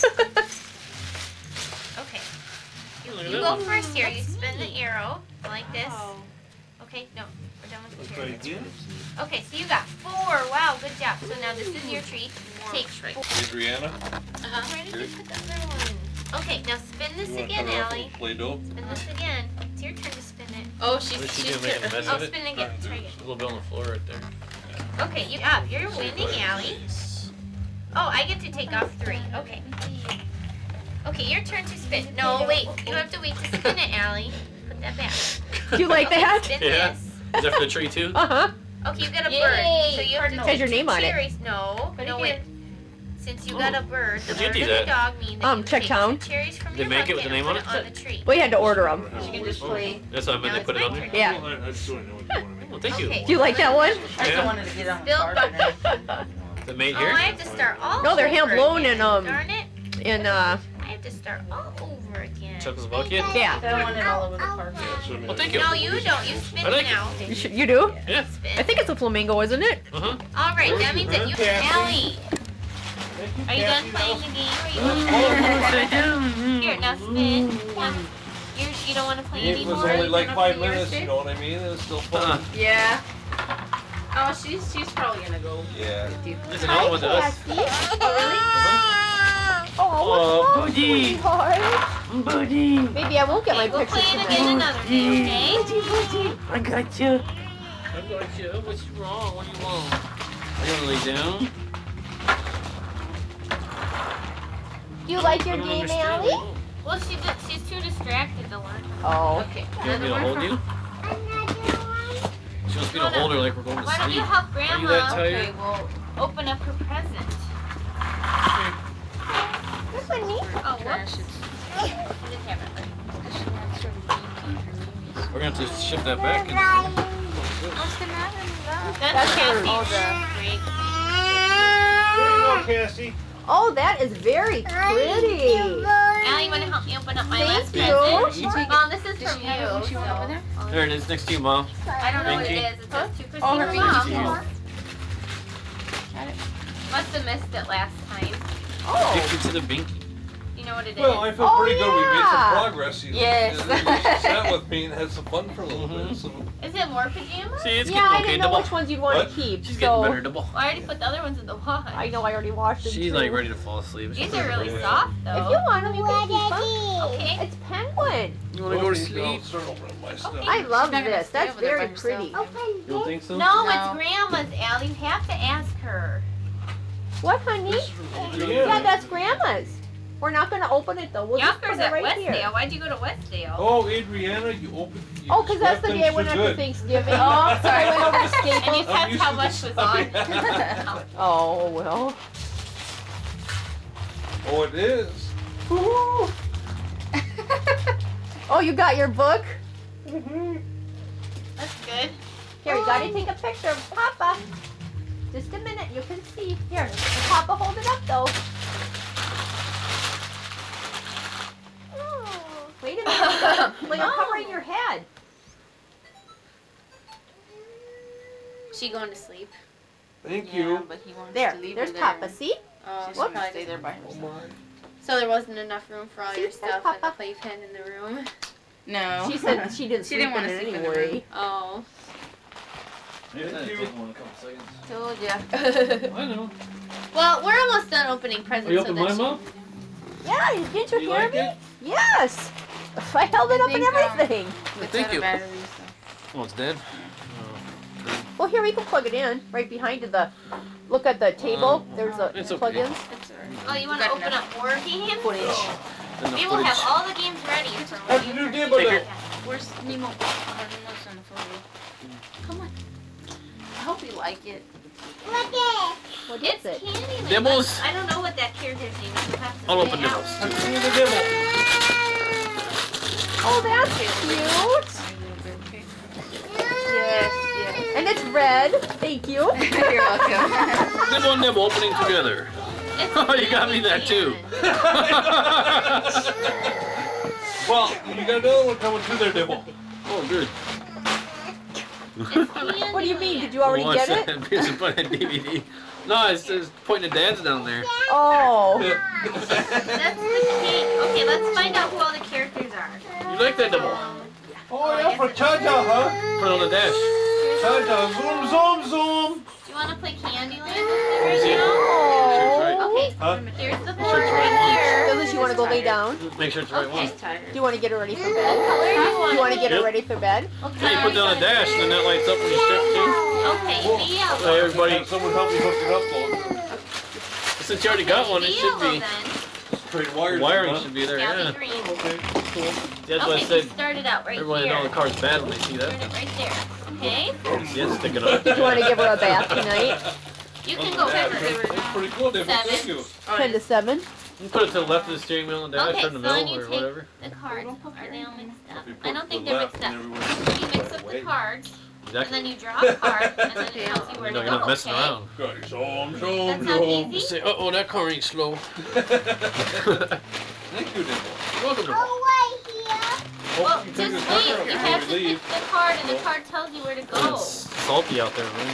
Okay. Look at You that go one. first here. You spin the arrow like this. Oh. Okay, no. We're done with the Try tree. again. Okay, so you got 4. Wow, good job. So now this is your tree. Take 4. Adriana, Uh-huh. Where did you put the other one? Okay, now spin this you want to again, cut it off Allie. with Play-Doh? Spin this again. It's your turn to spin it. Oh, What is she gonna make a mess Oh, of it? spin again. Try again. A little bit on the floor right there. Okay, you're winning, Allie. Oh, I get to take off 3. Okay. Okay, your turn to spin. No, wait. You have to wait to spin it, Allie. Put that back. Do you like Okay, that? Spin Yeah. this. Is that for the tree too? Uh-huh. Okay, you got a Yay. bird. So you have to Has take your name on it. cherries. No, Put it no, here. wait. Since you got a bird, the Where'd you bird do and the that? dog mean that you Check take town. 2 cherries from They your make it with bucket the name and on put it? on the tree. We had to order them. You can just play. That's what I meant Now to put it it's on my there. turn. Yeah. I just want to know what you want to make. Well, thank you. Okay. Do you like that one? I just Yeah. wanted to get on the Still card. bucket. The mate Oh, here? I have to start all No, they're over hand blown again. and, Darn it. In I have to start all over again. Chuckles bucket? yeah. I don't want it all over the park. Well, thank you. No, you don't. You spin I like it now. You do? Yeah. Spin. I think it's a flamingo, isn't it? Uh-huh. All right, that means that you, Allie. Are you done playing the game? Or you want to Here, now spin. You don't want to play It anymore? was only You like don't 5 know for minutes, yours, you know what I mean? It was still fun. Yeah. Oh, she's probably gonna go. Yeah. There's another one to us. Oh, what's wrong, Buddy. sweetheart? Buddy. Maybe I won't get my Okay, we'll picture play it tonight. again another day, okay? I got you. I got you. What's wrong? What do you want? Are you gonna lay down? Do you like your I don't game, understand. Allie? Well, she's too distracted to learn. Oh. Okay. You want me to hold you? She wants me to hold her like we're going to Why don't you sleep. help Are you Grandma? that tired? Okay, we'll open up her present. This one neat. Oh, whoops. The camera. We're going to have to shift that back. What's the matter? That's hers. Cassie's. There you go, Cassie. Oh, that is very pretty. Allie, you want to help me open up my last Thank you. present? Mom, this is from you. So There it is next to you, Mom. I don't know what it Binky. is. It says to Christine Oh, or her Mom. Binky. Must have missed it last time. Oh. Stick it to the binky. You know what it is? Well, I feel pretty good. We made yeah. some progress. You Yes. you sat with me and had some fun for a little bit. So. Is it more pajamas? See, it's Yeah, I getting okay, didn't know double. which ones you'd want What? to keep. She's so getting better, double. Well, I already put the other ones in the wash. I know I already washed them. She's too. like ready to fall asleep. These are really Yeah. soft If though. you want them, you can keep them. Okay. It's penguin. You want to go to I'll sleep? start opening my stuff. I love not gonna this. stay That's over there very by herself. pretty. You don't think so? No, No. it's Grandma's, Allie. You have to ask her. What, honey? Yeah, that's Grandma's. We're not going to open it though. We'll just put Yonkers it at right Westdale. here. Why'd you go to Westdale? Oh, Adriana, you opened. You Oh, because that's the wrapped day I them went so after good. Thanksgiving. Oh, I'm sorry. I went over to And you Staples. said used how to much this- was on. Oh, well. Oh, it is. Oh, you got your book? That's good. Here, you got to take a picture of Papa. Just a minute. You can see. Here, Papa, hold it up though. Wait a minute. Like I'm covering your head. She going to sleep? Thank Yeah, you. but he wants There. to leave There's her there. Papa. See? Oh, She's she'll gonna probably stay there by herself. So there wasn't enough room for all See, your there's stuff and the Papa. playpen in the room. No. She said she didn't She sleep didn't wanna in it sleep in the anyway. room. Oh. Thank you. Told ya. I know. Well, we're almost done opening presents. Are you so open that mine, she- Mom? Yeah, didn't you You hear like me? it? Yes. I held it up and think, everything. It's Thank out of you. battery, so. Oh, it's dead. Well, here we can plug it in right behind the. Look at the table. There's the It's okay. plug-ins. It's alright. Oh, you want to Got open enough up more games? Footage. Enough We will have footage. all the games ready for How'd when you you do, turn Dibbo, your though? dad. Where's Nemo? Nemo's on the photo. Come on. I hope you like it. What It's is it? Candyland. Dibbles. I don't know what that character's name is. You'll have to I'll say open it out. Dibbles. I'm seeing the demo. Oh, that's cute. Okay. And it's red. Thank you. You're welcome. Nibble and Nibble opening together. It's Oh, you got me that too. Well, you got another one coming through there, Dibble. Oh, good. What do you mean? Did you already Watch get it? that. It's a funny DVD. No, it's just pointing at Dad's down there. Oh. That's the cake. Okay, let's find out who all the characters are. You like that Nibble? Oh, yeah, for Cha-Cha, huh? Put it on the dash. Cha-Cha, zoom, zoom, zoom. Do you want to play Candyland with me right now? Sure, right. Oh. Okay, Huh? here's the board right here. Doesn't she want to go lay down? Make sure it's the right one. He's tired. Do you want to get her ready for bed? Color Do you want to get her Yep. ready for bed? Yeah, you put that on the dash, and then that lights up when you shift Okay, too. the So yellow. everybody, Have someone help me hook it up though. since you already got one, it should be. Trade wires. Wiring huh? should be there, Yeah, yeah. the green. Okay, cool. That's why I Okay, said start it out right everybody here. know the car's bad when they see Turn that. it right there. Okay? Yeah, stick it up. Do you want to give her a bath tonight? You can go Yeah, over. that's pretty cool, Dave. Seven. Thank you. 10 to 7. You can put it to the left of the steering wheel and dash, Okay, or in the so then middle, you or take whatever. the cards. Are they all mixed up? If you I put don't think the they're left mixed up. and everywhere. You mix up the cards, and Exactly. then you draw a card, and then it tells you where You to know, go. you're not messing Okay? around. Good. Show 'em, show That 'em, sound show 'em. easy? Say, oh, that car ain't slow. Thank you, Dimple. Welcome to Oh, right here. Well, Hope you just can wait. take this You picture have before to we leave. pick the card, and the card tells you where to go. It's salty out there, man.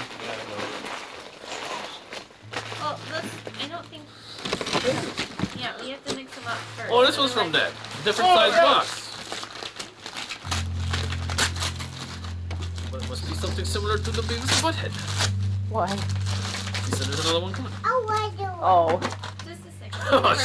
Well, this, I don't think. Yeah, we have to mix them up first. Oh, this one's from Dad. Different size box. But it must be something similar to the Beavis and Butthead. Why? He said there's another one coming. Oh, I do. Oh. Just a second.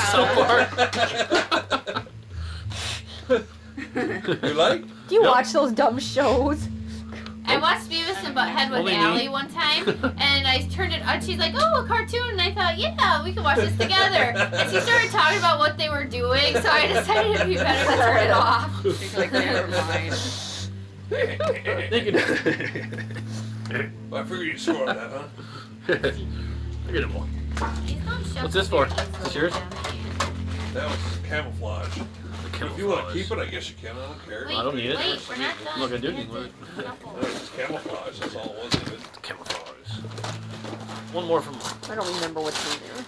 Oh, so far. You like? Do you Yep. watch those dumb shows? I watched Beavis and Butthead with Only me. Allie one time, and I turned it on. She's like, "Oh, a cartoon," and I thought, "Yeah, we can watch this together." And she started talking about what they were doing, so I decided it'd be better to turn it off. She's like, never mind. They can. I figured you'd score that, huh? Look at him all. He's gonna shove What's this for? the Is this yours? That was camouflage. The If you want to camouflage. keep it, I guess you can. I don't care. Wait, I don't need it. wait, we're not done. I'm not gonna do We have anything with it. to shuffle. No, it's camouflage. That's all it was, David. The camouflage. One more from Mom. I don't remember what's in there.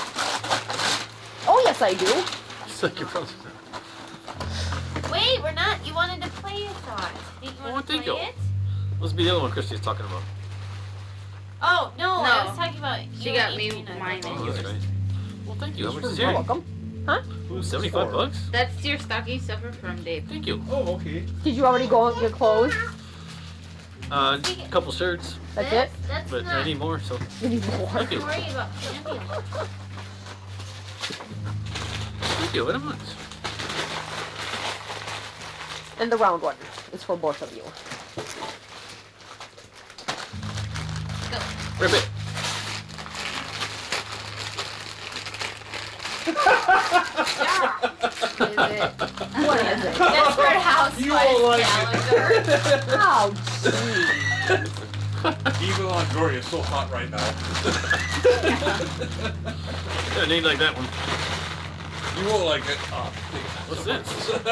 Oh, yes, I do. It's like your brother. Wait, we're not. You wanted to play it, thought. Didn't you Oh, want to thank play you. it? Must be the other one Christy was talking about. Oh no, I No. was talking about. She you got and me Adriana. mine. Oh, that's right. Well, thank you. How much is You're yours? welcome. Ooh, 75 bucks? That's your stocking stuffer from Dave. Thank you. Oh, okay. Did you already go and get clothes? A couple shirts, That's it? That's but not. I need more, so You need more. thank you. Don't worry about champion. Thank you very much. And the round one is for both of you. Rip it. What is it? Desperate You won't like Housewives it. calendar. Oh, jeez. Even Longoria is so hot right now. I need like that one. You won't like it. Oh, What's this?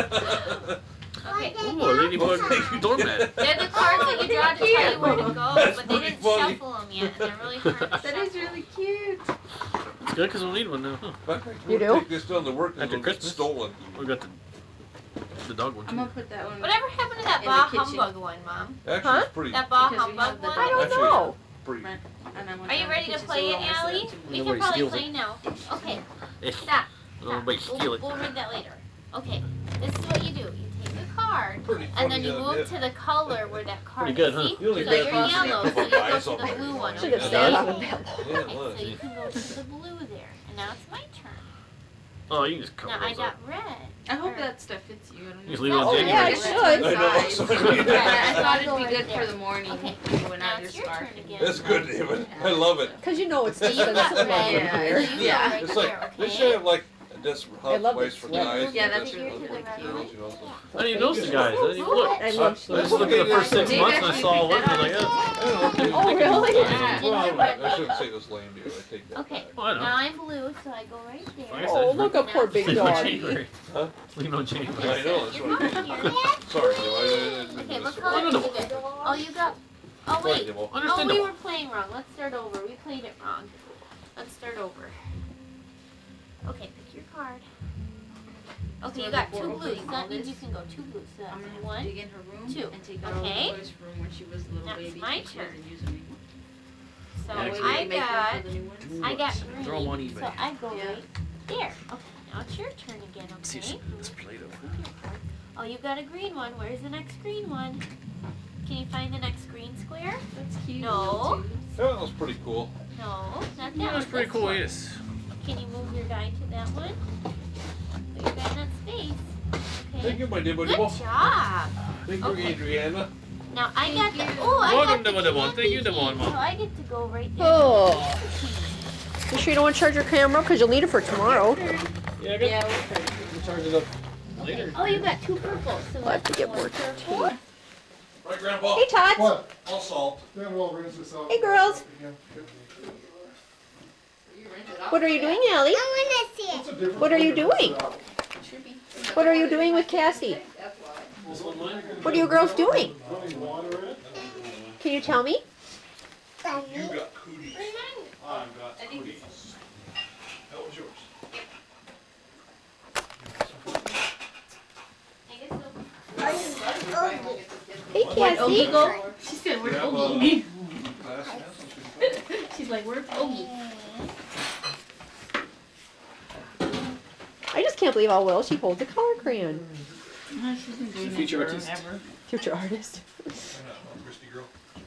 Okay. Ooh, a ladybug doormat. They're the cards that you draw to tell you where to go, That's but they pretty didn't funny. shuffle them yet, and they're really hard to That is really cute. It's good because we'll need one now, huh? You do? Take this down to work and After it'll get Christmas? stolen. We got the dog one I'm too. gonna put that one. Whatever happened to that In the Bah kitchen. Humbug one, Mom? Actually, Huh? it's pretty. That Bah Because we Humbug have the one? I don't Actually, know. pretty. And I want Are you that ready to kitchen, play so it, I'll mess Allie? up too. We can Nobody probably steals play it. now. Okay, Eh, stop. nobody steal it. We'll read that later. Okay, this is what you do. You take a card, Pretty and then funny, you move yeah. to the color where that card Pretty good, is. huh? See? You only So got you're about yellow, so you five go eyes to on the that blue one. one. Should have okay? stayed on the bill. Yeah, it Okay, was. so you can go to the blue there. And now it's my turn. Oh, you can just cover Now I those got up. red. I hope Or- that stuff fits you. I don't know. Just leave it on Oh, January. yeah, it It's should. I know. size. So I thought it'd be good There. for the morning Okay, when you went now out your it's your scarf. turn again. That's good, David. I love it. Because you know it's So you got expensive red. over Yeah. here. So you Yeah. go right It's there, like okay? they should have like a desperate I love housewives the for sweater. guys. Yeah, and that's desperate really housewives for cool. girls, you know. I didn't even notice the guys. I didn't even look. I I love just looked at the first 6 Dave months and I actually saw picked one that and I up. got. Oh, really? Well, I shouldn't say this lame deal. I take that Okay, Oh, I know. now I'm blue, so I go right Like I there. said, Oh, look at poor big Leave on dog. January. Huh? Leave on January. back. I know, that's You're what I fine did. here. Sorry, Dave. I didn't mean Okay, to what miss color it. did you get? Oh, you got. Oh, Sorry, wait. Dave. Oh, we Understandable. were playing wrong. Let's start over. We played it wrong. Let's start over. Okay, pick your card. Okay, you got 2 blues. That means you can go 2 blues. So I'm that's gonna have to 1. dig in her room 2. and take out all Okay. the toys from when she was a little That's baby. my She turn. wasn't using me. So That way we I can make room got. for the new ones. I got Throw 'em on green. eBay. So I go Yeah. right there. Okay, now it's your turn again. See, Okay. this Play-Doh. Oh, you got a green one. Where's the next green one? Can you find the next green square? That's cute. No. little twos. That was pretty cool. No, not that Yeah, one. that's pretty this cool, one. yes. Can you move your die to that one? You got enough space. Thank Okay. you, my dear Good buddy. job. Thank you, Adriana. Now I got the. Oh, I Welcome got to the the one. Thank you, candy the one, cane, Mom. So I get to go right there. Oh. You sure you don't want to charge your camera? Because you'll need it for tomorrow. Yeah, I got we'll charge it up later. Oh, you got 2 purples. So I'll have to get more purple. Right, Grandpa? Hey, Tots. What? All salt. Then we'll rinse this out. Hey, girls. What are you doing, Allie? I want to see it. It's a different What are you one, but doing? it's, What are you doing with Cassie? This one mine? What are you girls doing? running water in it. Can you tell me? You got cooties. I've got cooties. That was yours. Hey, Cassie. Go. She said, "Where's Ogie?" Glass, She's like, "Where's Ogie?" I just can't believe how well she holds a color crayon. She's been doing Future it artist. forever. Future artist. Christy girl.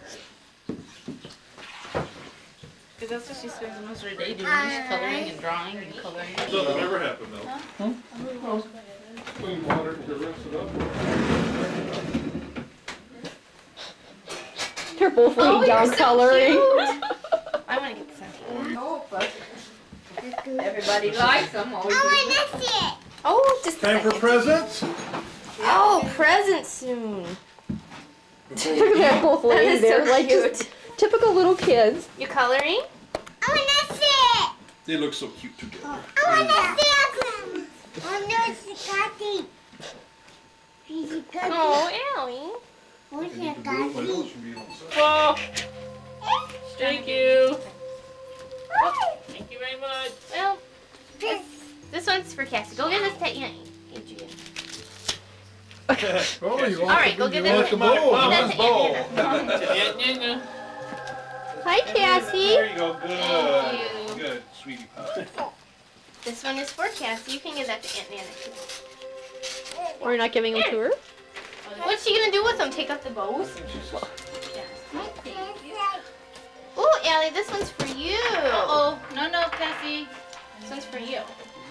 Because that's what she spends most of her day doing, is coloring and drawing and coloring. Nothing ever happened though. Clean water to rinse it up. They're both laying down coloring. I want to get this one. Everybody likes them. I want to see it. Oh, just a Time for second. presents? Oh, presents soon. Look at that, both laying is there so like cute. just typical little kids. You coloring? I want to see it. They look so cute together. I want to see it. Oh no, it's a cutty. It's a cutty. Oh, Allie. What's I need a to move my cutty? nose from being on the side. Oh, thank you. Thank you very much. Well, this one's for Cassie. Go get this to Aunt Adrian. Oh, you All right, go get that. Come on, That's Mama's bowl. Yeah, yeah, yeah. Hi, Cassie. There you go. Good. Thank you. Good, sweetie pie. This one is for Cassie. You can give that to Aunt Nana. We're not giving them to her. What's she gonna do with them? Take off the bows? Ooh, Allie, this one's for you. Uh-oh. No, Cassie. This one's for you.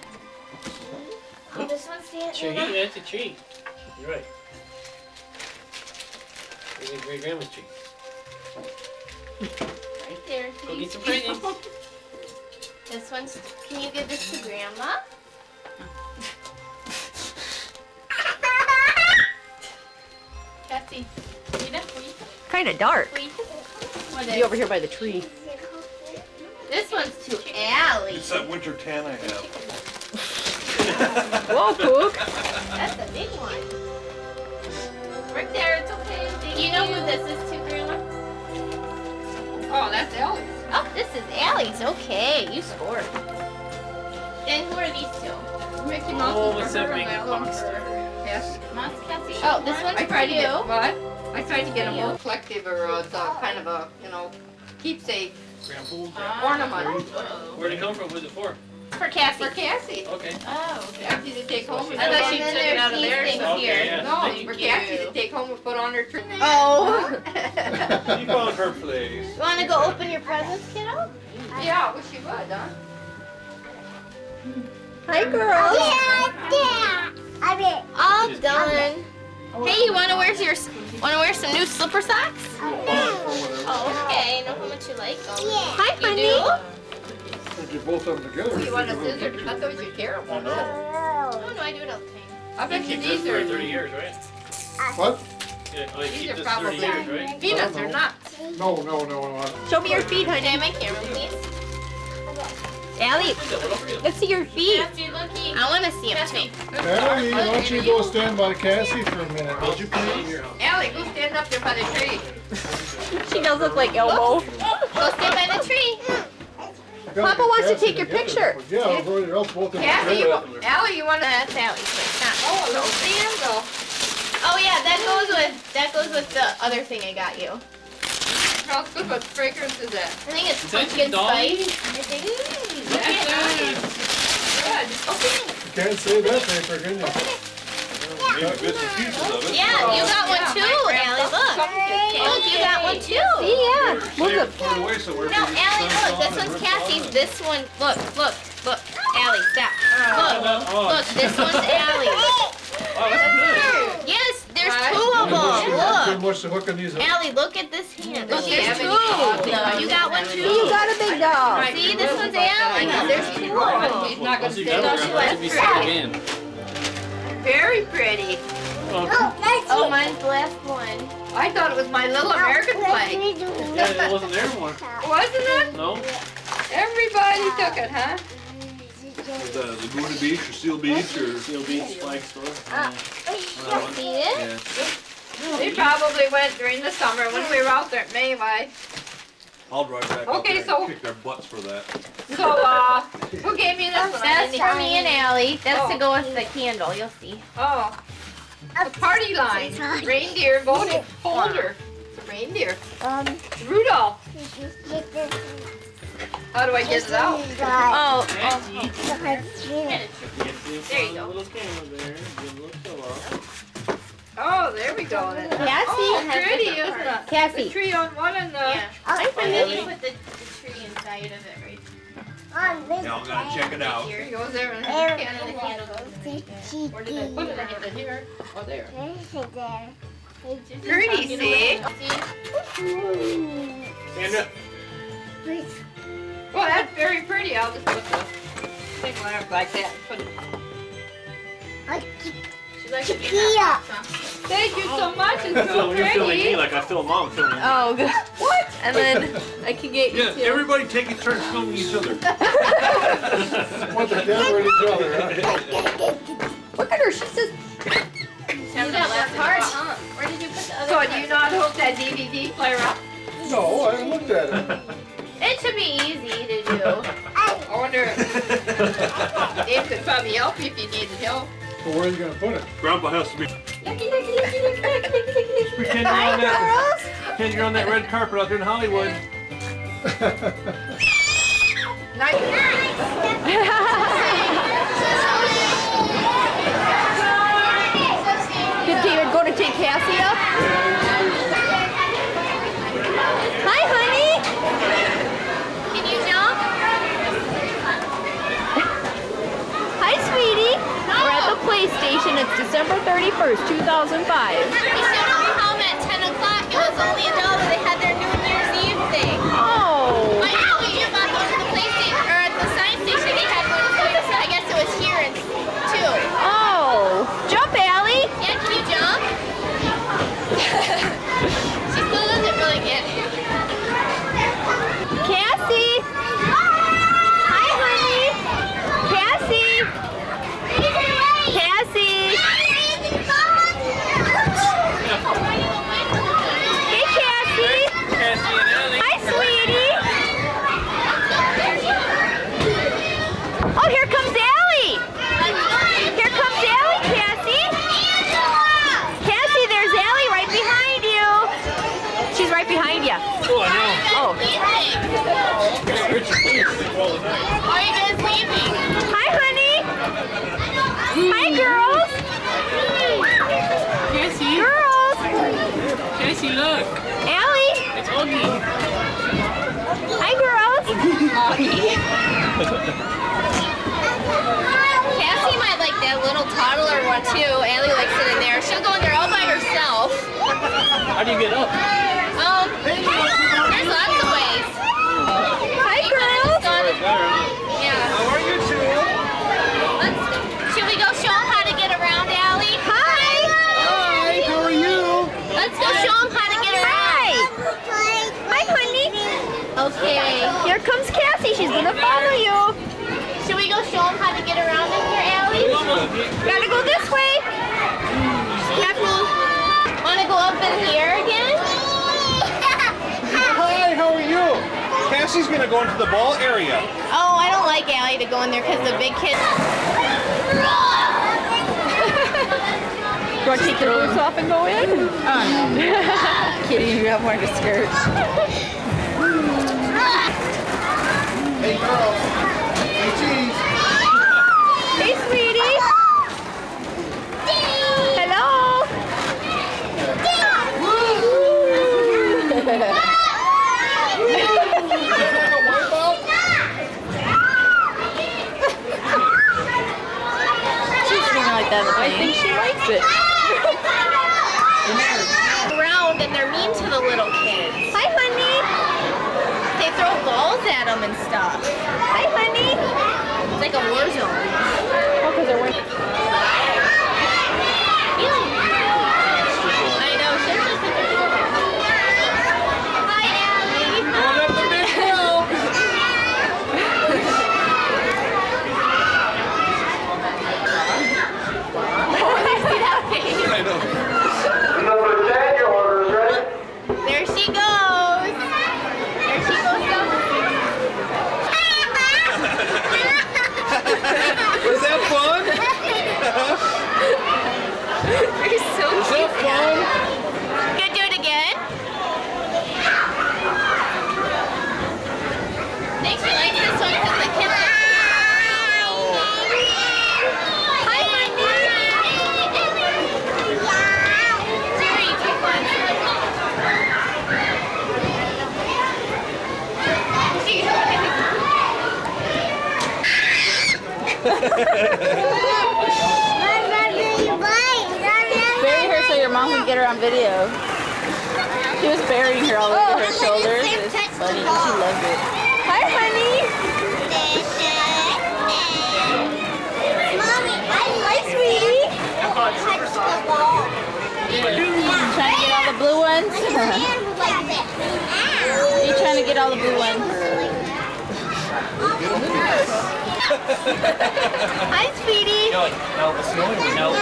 Oh, this one's for Aunt Tree, Nana. that's a tree. You're right. This is great grandma's tree. Right there. Go get some presents. This one's. Can you give this to Grandma? Cassie, Kind of dark. What Be over here by the tree. This one's to Allie. It's that winter tan I have. Whoa, Pook. That's a big one. Right there, it's okay. Do you know who this is to, Grandma? Oh, that's Ellie's. Oh, this is Allie's. Okay, you scored. Then who are these two? Mickey Oh, Mouse it's is a for her big and my little box. Yes. Mouse Cassie. Oh, this one's I for tried to you. get what? I tried to get a You. more collective or it's a kind of a, keepsake Grandpa. ornament Where'd it come from? Who's it for? For Cassie. for Cassie. Okay. Oh, okay. Cassie to take home. I and thought put she on- And took then it out of there's there. these things Okay, here. yeah. No, Thank for you. Cassie to take home and put on her tree. Oh. Keep on her place. You want to go open your presents, kiddo? Yeah, well, she would, huh? Hi, girls. I mean, All done. Hey, you want to wear some new slipper socks? Oh, okay. Know how much you like them. Hi, You honey. do? If you both of them together. You want a scissor? I thought you terrible. Oh no, I do it all the time. I bet you Keep these this for are 30 years, right? What? Yeah, oh, you These keep are this probably 30 years, right? peanuts or nuts. No. Show me your feet, honey. Can I have my camera, please? Allie, let's see your feet. I want to see them too. Natalie, why don't you go stand by Cassie for a minute, would you please? Allie, go stand up there by the tree. She does look like Elmo. Go stand by the tree. Papa wants to take your picture. Yeah, everybody else both in the Cassie, tree. Allie, you want to? That's Allie's place, not. Oh, a little sandal. Oh yeah, that goes with the other thing I got you. How good what fragrance is that? I think it's Is that pumpkin dog? spice. I think. That's good. Okay. You can't say that paper, can you? Maybe bits and pieces of it. Yeah, you got one too, Allie. Look. Look, you got one too. See, yeah. Save Look it, up. throw it away somewhere. No, maybe Allie, sun's look. on This and one's rips off. Cassie's. This one, look. Allie, stop. Look, this one's Allie. Oh, that's good. Yes, there's two of them. Look. What's the hook on these? Allie, look at this hand. Look, Yeah, there's two. but You got one too. You got a big doll. See, this one's Allie. There's two of them. He's not Once gonna you stay. got she it, likes it'll be pretty. stuck again. Very pretty. Oh, mine's the last one. I thought it was my little American flag. Yeah, it wasn't there anymore. Wasn't it? No? Everybody took it, huh? The Laguna Beach or Seal Beach or Seal Beach flag store. See it? Yeah. We probably went during the summer when we were out there at Mayway. I'll drive back up Okay, there so- and kick their butts for that. So, who gave me this one? That's for me and Allie. That's to Oh. go with the candle. You'll see. Oh, the party line. Reindeer voted folder. It's a reindeer. Rudolph. How do I get it out? Oh, There you go. Little camera there. Give a little pillow. Oh, there we go. Cassie Oh, has pretty, the isn't it? Cassie. The tree on one and the... yeah. I think you put the tree inside of it right Y'all gotta check it out. Here, he goes there and there. And the candle goes right there. where did I put it? I hit it here. Oh, there. Just Pretty, you know see? See? Stand up. Well, that's very pretty. I'll just put the thing on it like that. Put it. She likes to be in that box, huh? Thank you so much. It's You're so filming me pretty. like I film mom filming me. Oh, good. What? And then I can get you Yeah, too. everybody take a turn filming each other. Want the camera at each other, huh? Look at her. She says, You got one part, huh? Where did you put the other So part? do you not hook that DVD player up? No, I haven't looked at it. It should be easy to do. I wonder if Dave could probably help you if you needed help. Well, where are you gonna put it? Grandpa has to be. Pretend you're on that. Pretend you're on that red carpet out there in Hollywood. did David go to take Cassie up? Hi, honey. Can you jump? Hi, sweetie. We're at the PlayStation. It's December 31st, 2005. We showed them home at 10 o'clock. It was only a dollar. They had their New Year's Eve thing. Oh. I told you about going to the PlayStation, or at the science station. They had one of those. I guess it was here too. Oh. Jump, Allie. Yeah, can you jump? She still doesn't really get it. Cassie. Hi, honey. Cassie. Cassie. Hey, Cassie. Cassie and Ellie. Hi, sweetie. Oh, here comes Allie. Here comes Allie, Cassie. Cassie, there's Allie right behind you. She's right behind you. Oh, I know. Oh. Richard, please sleep all the night. Why are you guys leaving? Hi, honey. Hi, girls. Cassie. Girls. Cassie, look. Allie. It's Oogie. Hi, girls. Cassie might like that little toddler one too. Allie likes it in there. She'll go in there all by herself. How do you get up? There's lots of ways. Hi, girls. Yeah. How are you two? Should we go show them how to get around, Allie? Hi. Hi, how are you? Let's go show them how to get around. Hi, honey. Okay. Here comes Cassie. She's gonna follow you. Should we go show them how to get around in here, Allie? Gotta go this way. Want to go up in here again? Hi, how are you? Cassie's gonna go into the ball area. Oh, I don't like Allie to go in there because the big kids. You want to take your boots off and go in? Kitty, you have wearing a skirt. Hey, girls. Hey, cheese. Hey, sweetie. Hello. that in the I plane. think she likes it. Around and they're mean to the little kids. Hi, honey. They throw balls at them and stuff. Hi, honey. It's like a war zone. Oh, because they're wearing... I know. She's just such a cool kid. Hi, Allie. Going up the big hill. See that face? I know. Number 10, your order is ready. There she goes. There she goes down the Was that fun? You're so Was that cute. fun? Can do it again? Thanks for liking this one because the kids are... Hi, honey. Jerry, you take one. Bury her so your mom can get her on video. She was burying her all over her shoulders. It was funny. She loved it. Hi, honey. Hi, sweetie. Trying to get all the blue ones? Are you trying to get all the blue ones? Hi, sweetie. No, the snowy one. No.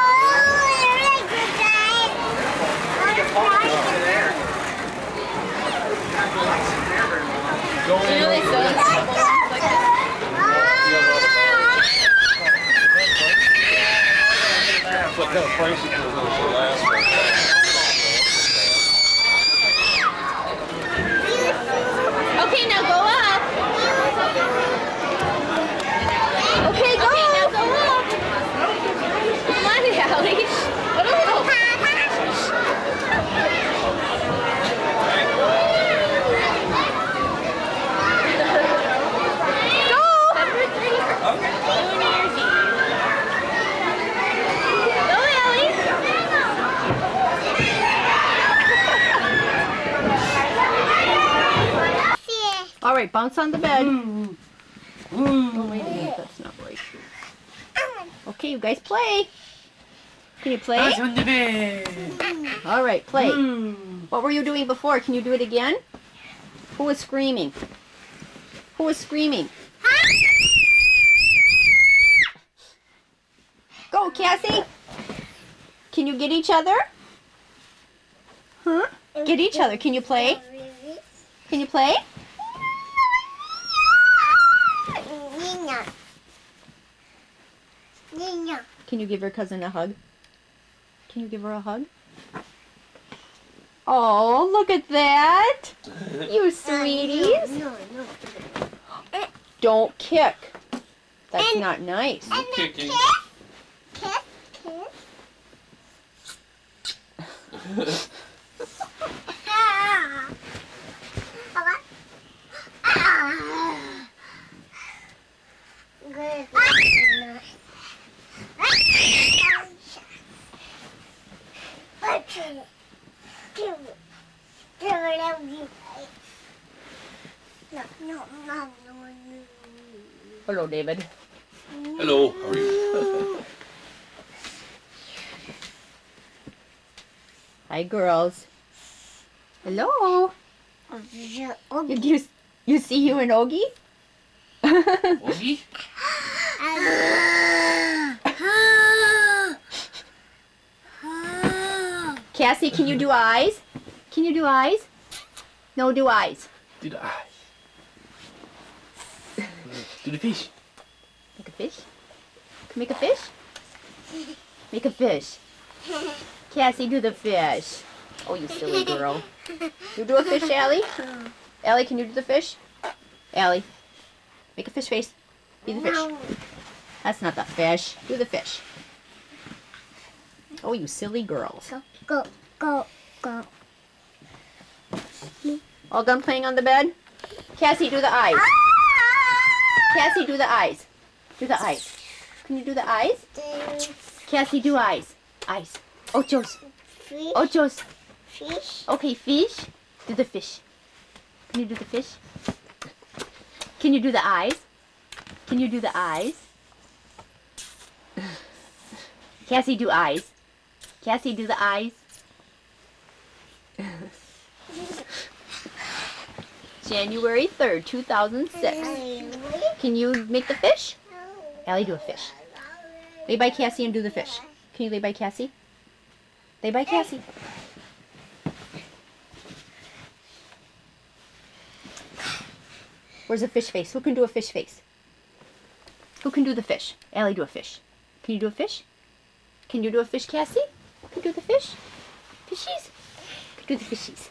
You know they sell these like this? What kind of price it was on the last one? Okay, now go up. Okay, go. Okay, now go up. Come on, Allie. What a little... Number 3. New Year's Eve. Go, Allie. All right, bounce on the bed. Oh, wait a minute, that's not right. Okay, you guys play. Can you play? on the bed. All right, play. What were you doing before? Can you do it again? Who was screaming? Who was screaming? Go, Cassie. Can you get each other? Huh? Get each other. Can you play? Can you play? Can you give your cousin a hug? Can you give her a hug? Oh, look at that. You sweeties. Don't kick. That's not nice. No kicking. Hello, David. Hello, how are you? Hi, girls. Hello. You see you and Ogie? Oogie? Cassie, can you do eyes? Can you do eyes? No, do eyes. Do the eyes. Do the fish. Make a fish? Can make a fish? Make a fish. Cassie, do the fish. Oh, you silly girl. You do a fish, Allie? Allie, can you do the fish? Allie, make a fish face. Be the fish. That's not the fish. Do the fish. Oh, you silly girls. Go, go, go. All done playing on the bed? Cassie, do the eyes. Cassie, do the eyes. Do the eyes. Can you do the eyes? Cassie, do eyes. Eyes. Ochos. Fish. Ochos. Fish. Okay, fish. Do the fish. Can you do the fish? Can you do the eyes? Can you do the eyes? Cassie, do eyes. Cassie, do the eyes. January 3rd, 2006. Can you make the fish? Allie, do a fish. Lay by Cassie and do the fish. Can you lay by Cassie? Lay by Cassie. Where's a fish face? Who can do a fish face? Who can do the fish? Allie, do a fish. Can you do a fish? Can you do a fish, Cassie? Can you do the fish? Fishies? Can you do the fishies?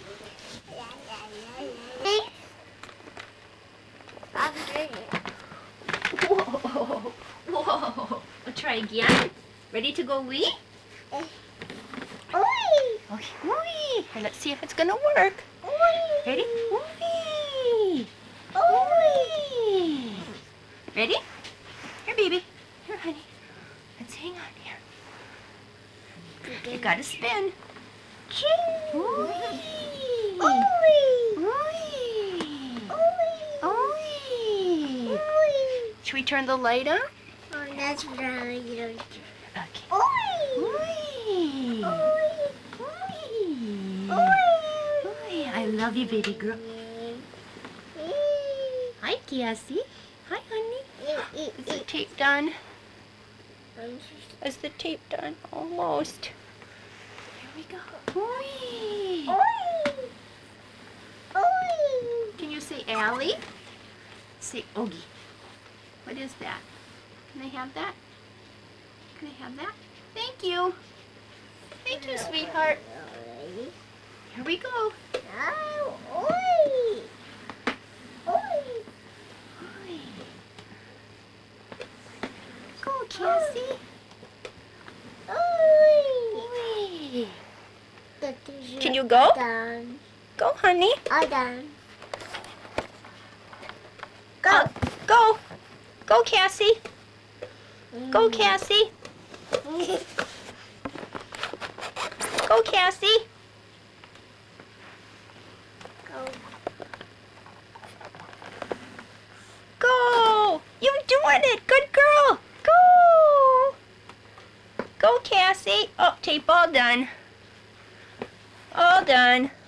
Whoa. Whoa. We'll try again. Ready to go wee? Okay. Wee. And let's see if it's gonna work. Ready? Wee. Wee. Ready? Here, baby. Here, honey. Let's hang on here. You gotta spin. Wee. Should we turn the light on? Oh, that's really Okay. I love you, baby girl. Hi, Cassie. Hi, honey. Is the tape done? Is the tape done? Almost. Here we go. Can you say Allie? Say Ogie. What is that? Can I have that? Can I have that? Thank you. Thank you, sweetheart. Here we go. Go, Cassie. Can you go? Done. Go, honey. All done. Go. Go. Go, Cassie. Go, Cassie. Go, Cassie. Go. You're doing it. Good girl. Go. Go, Cassie. Oh, tape all done. All done.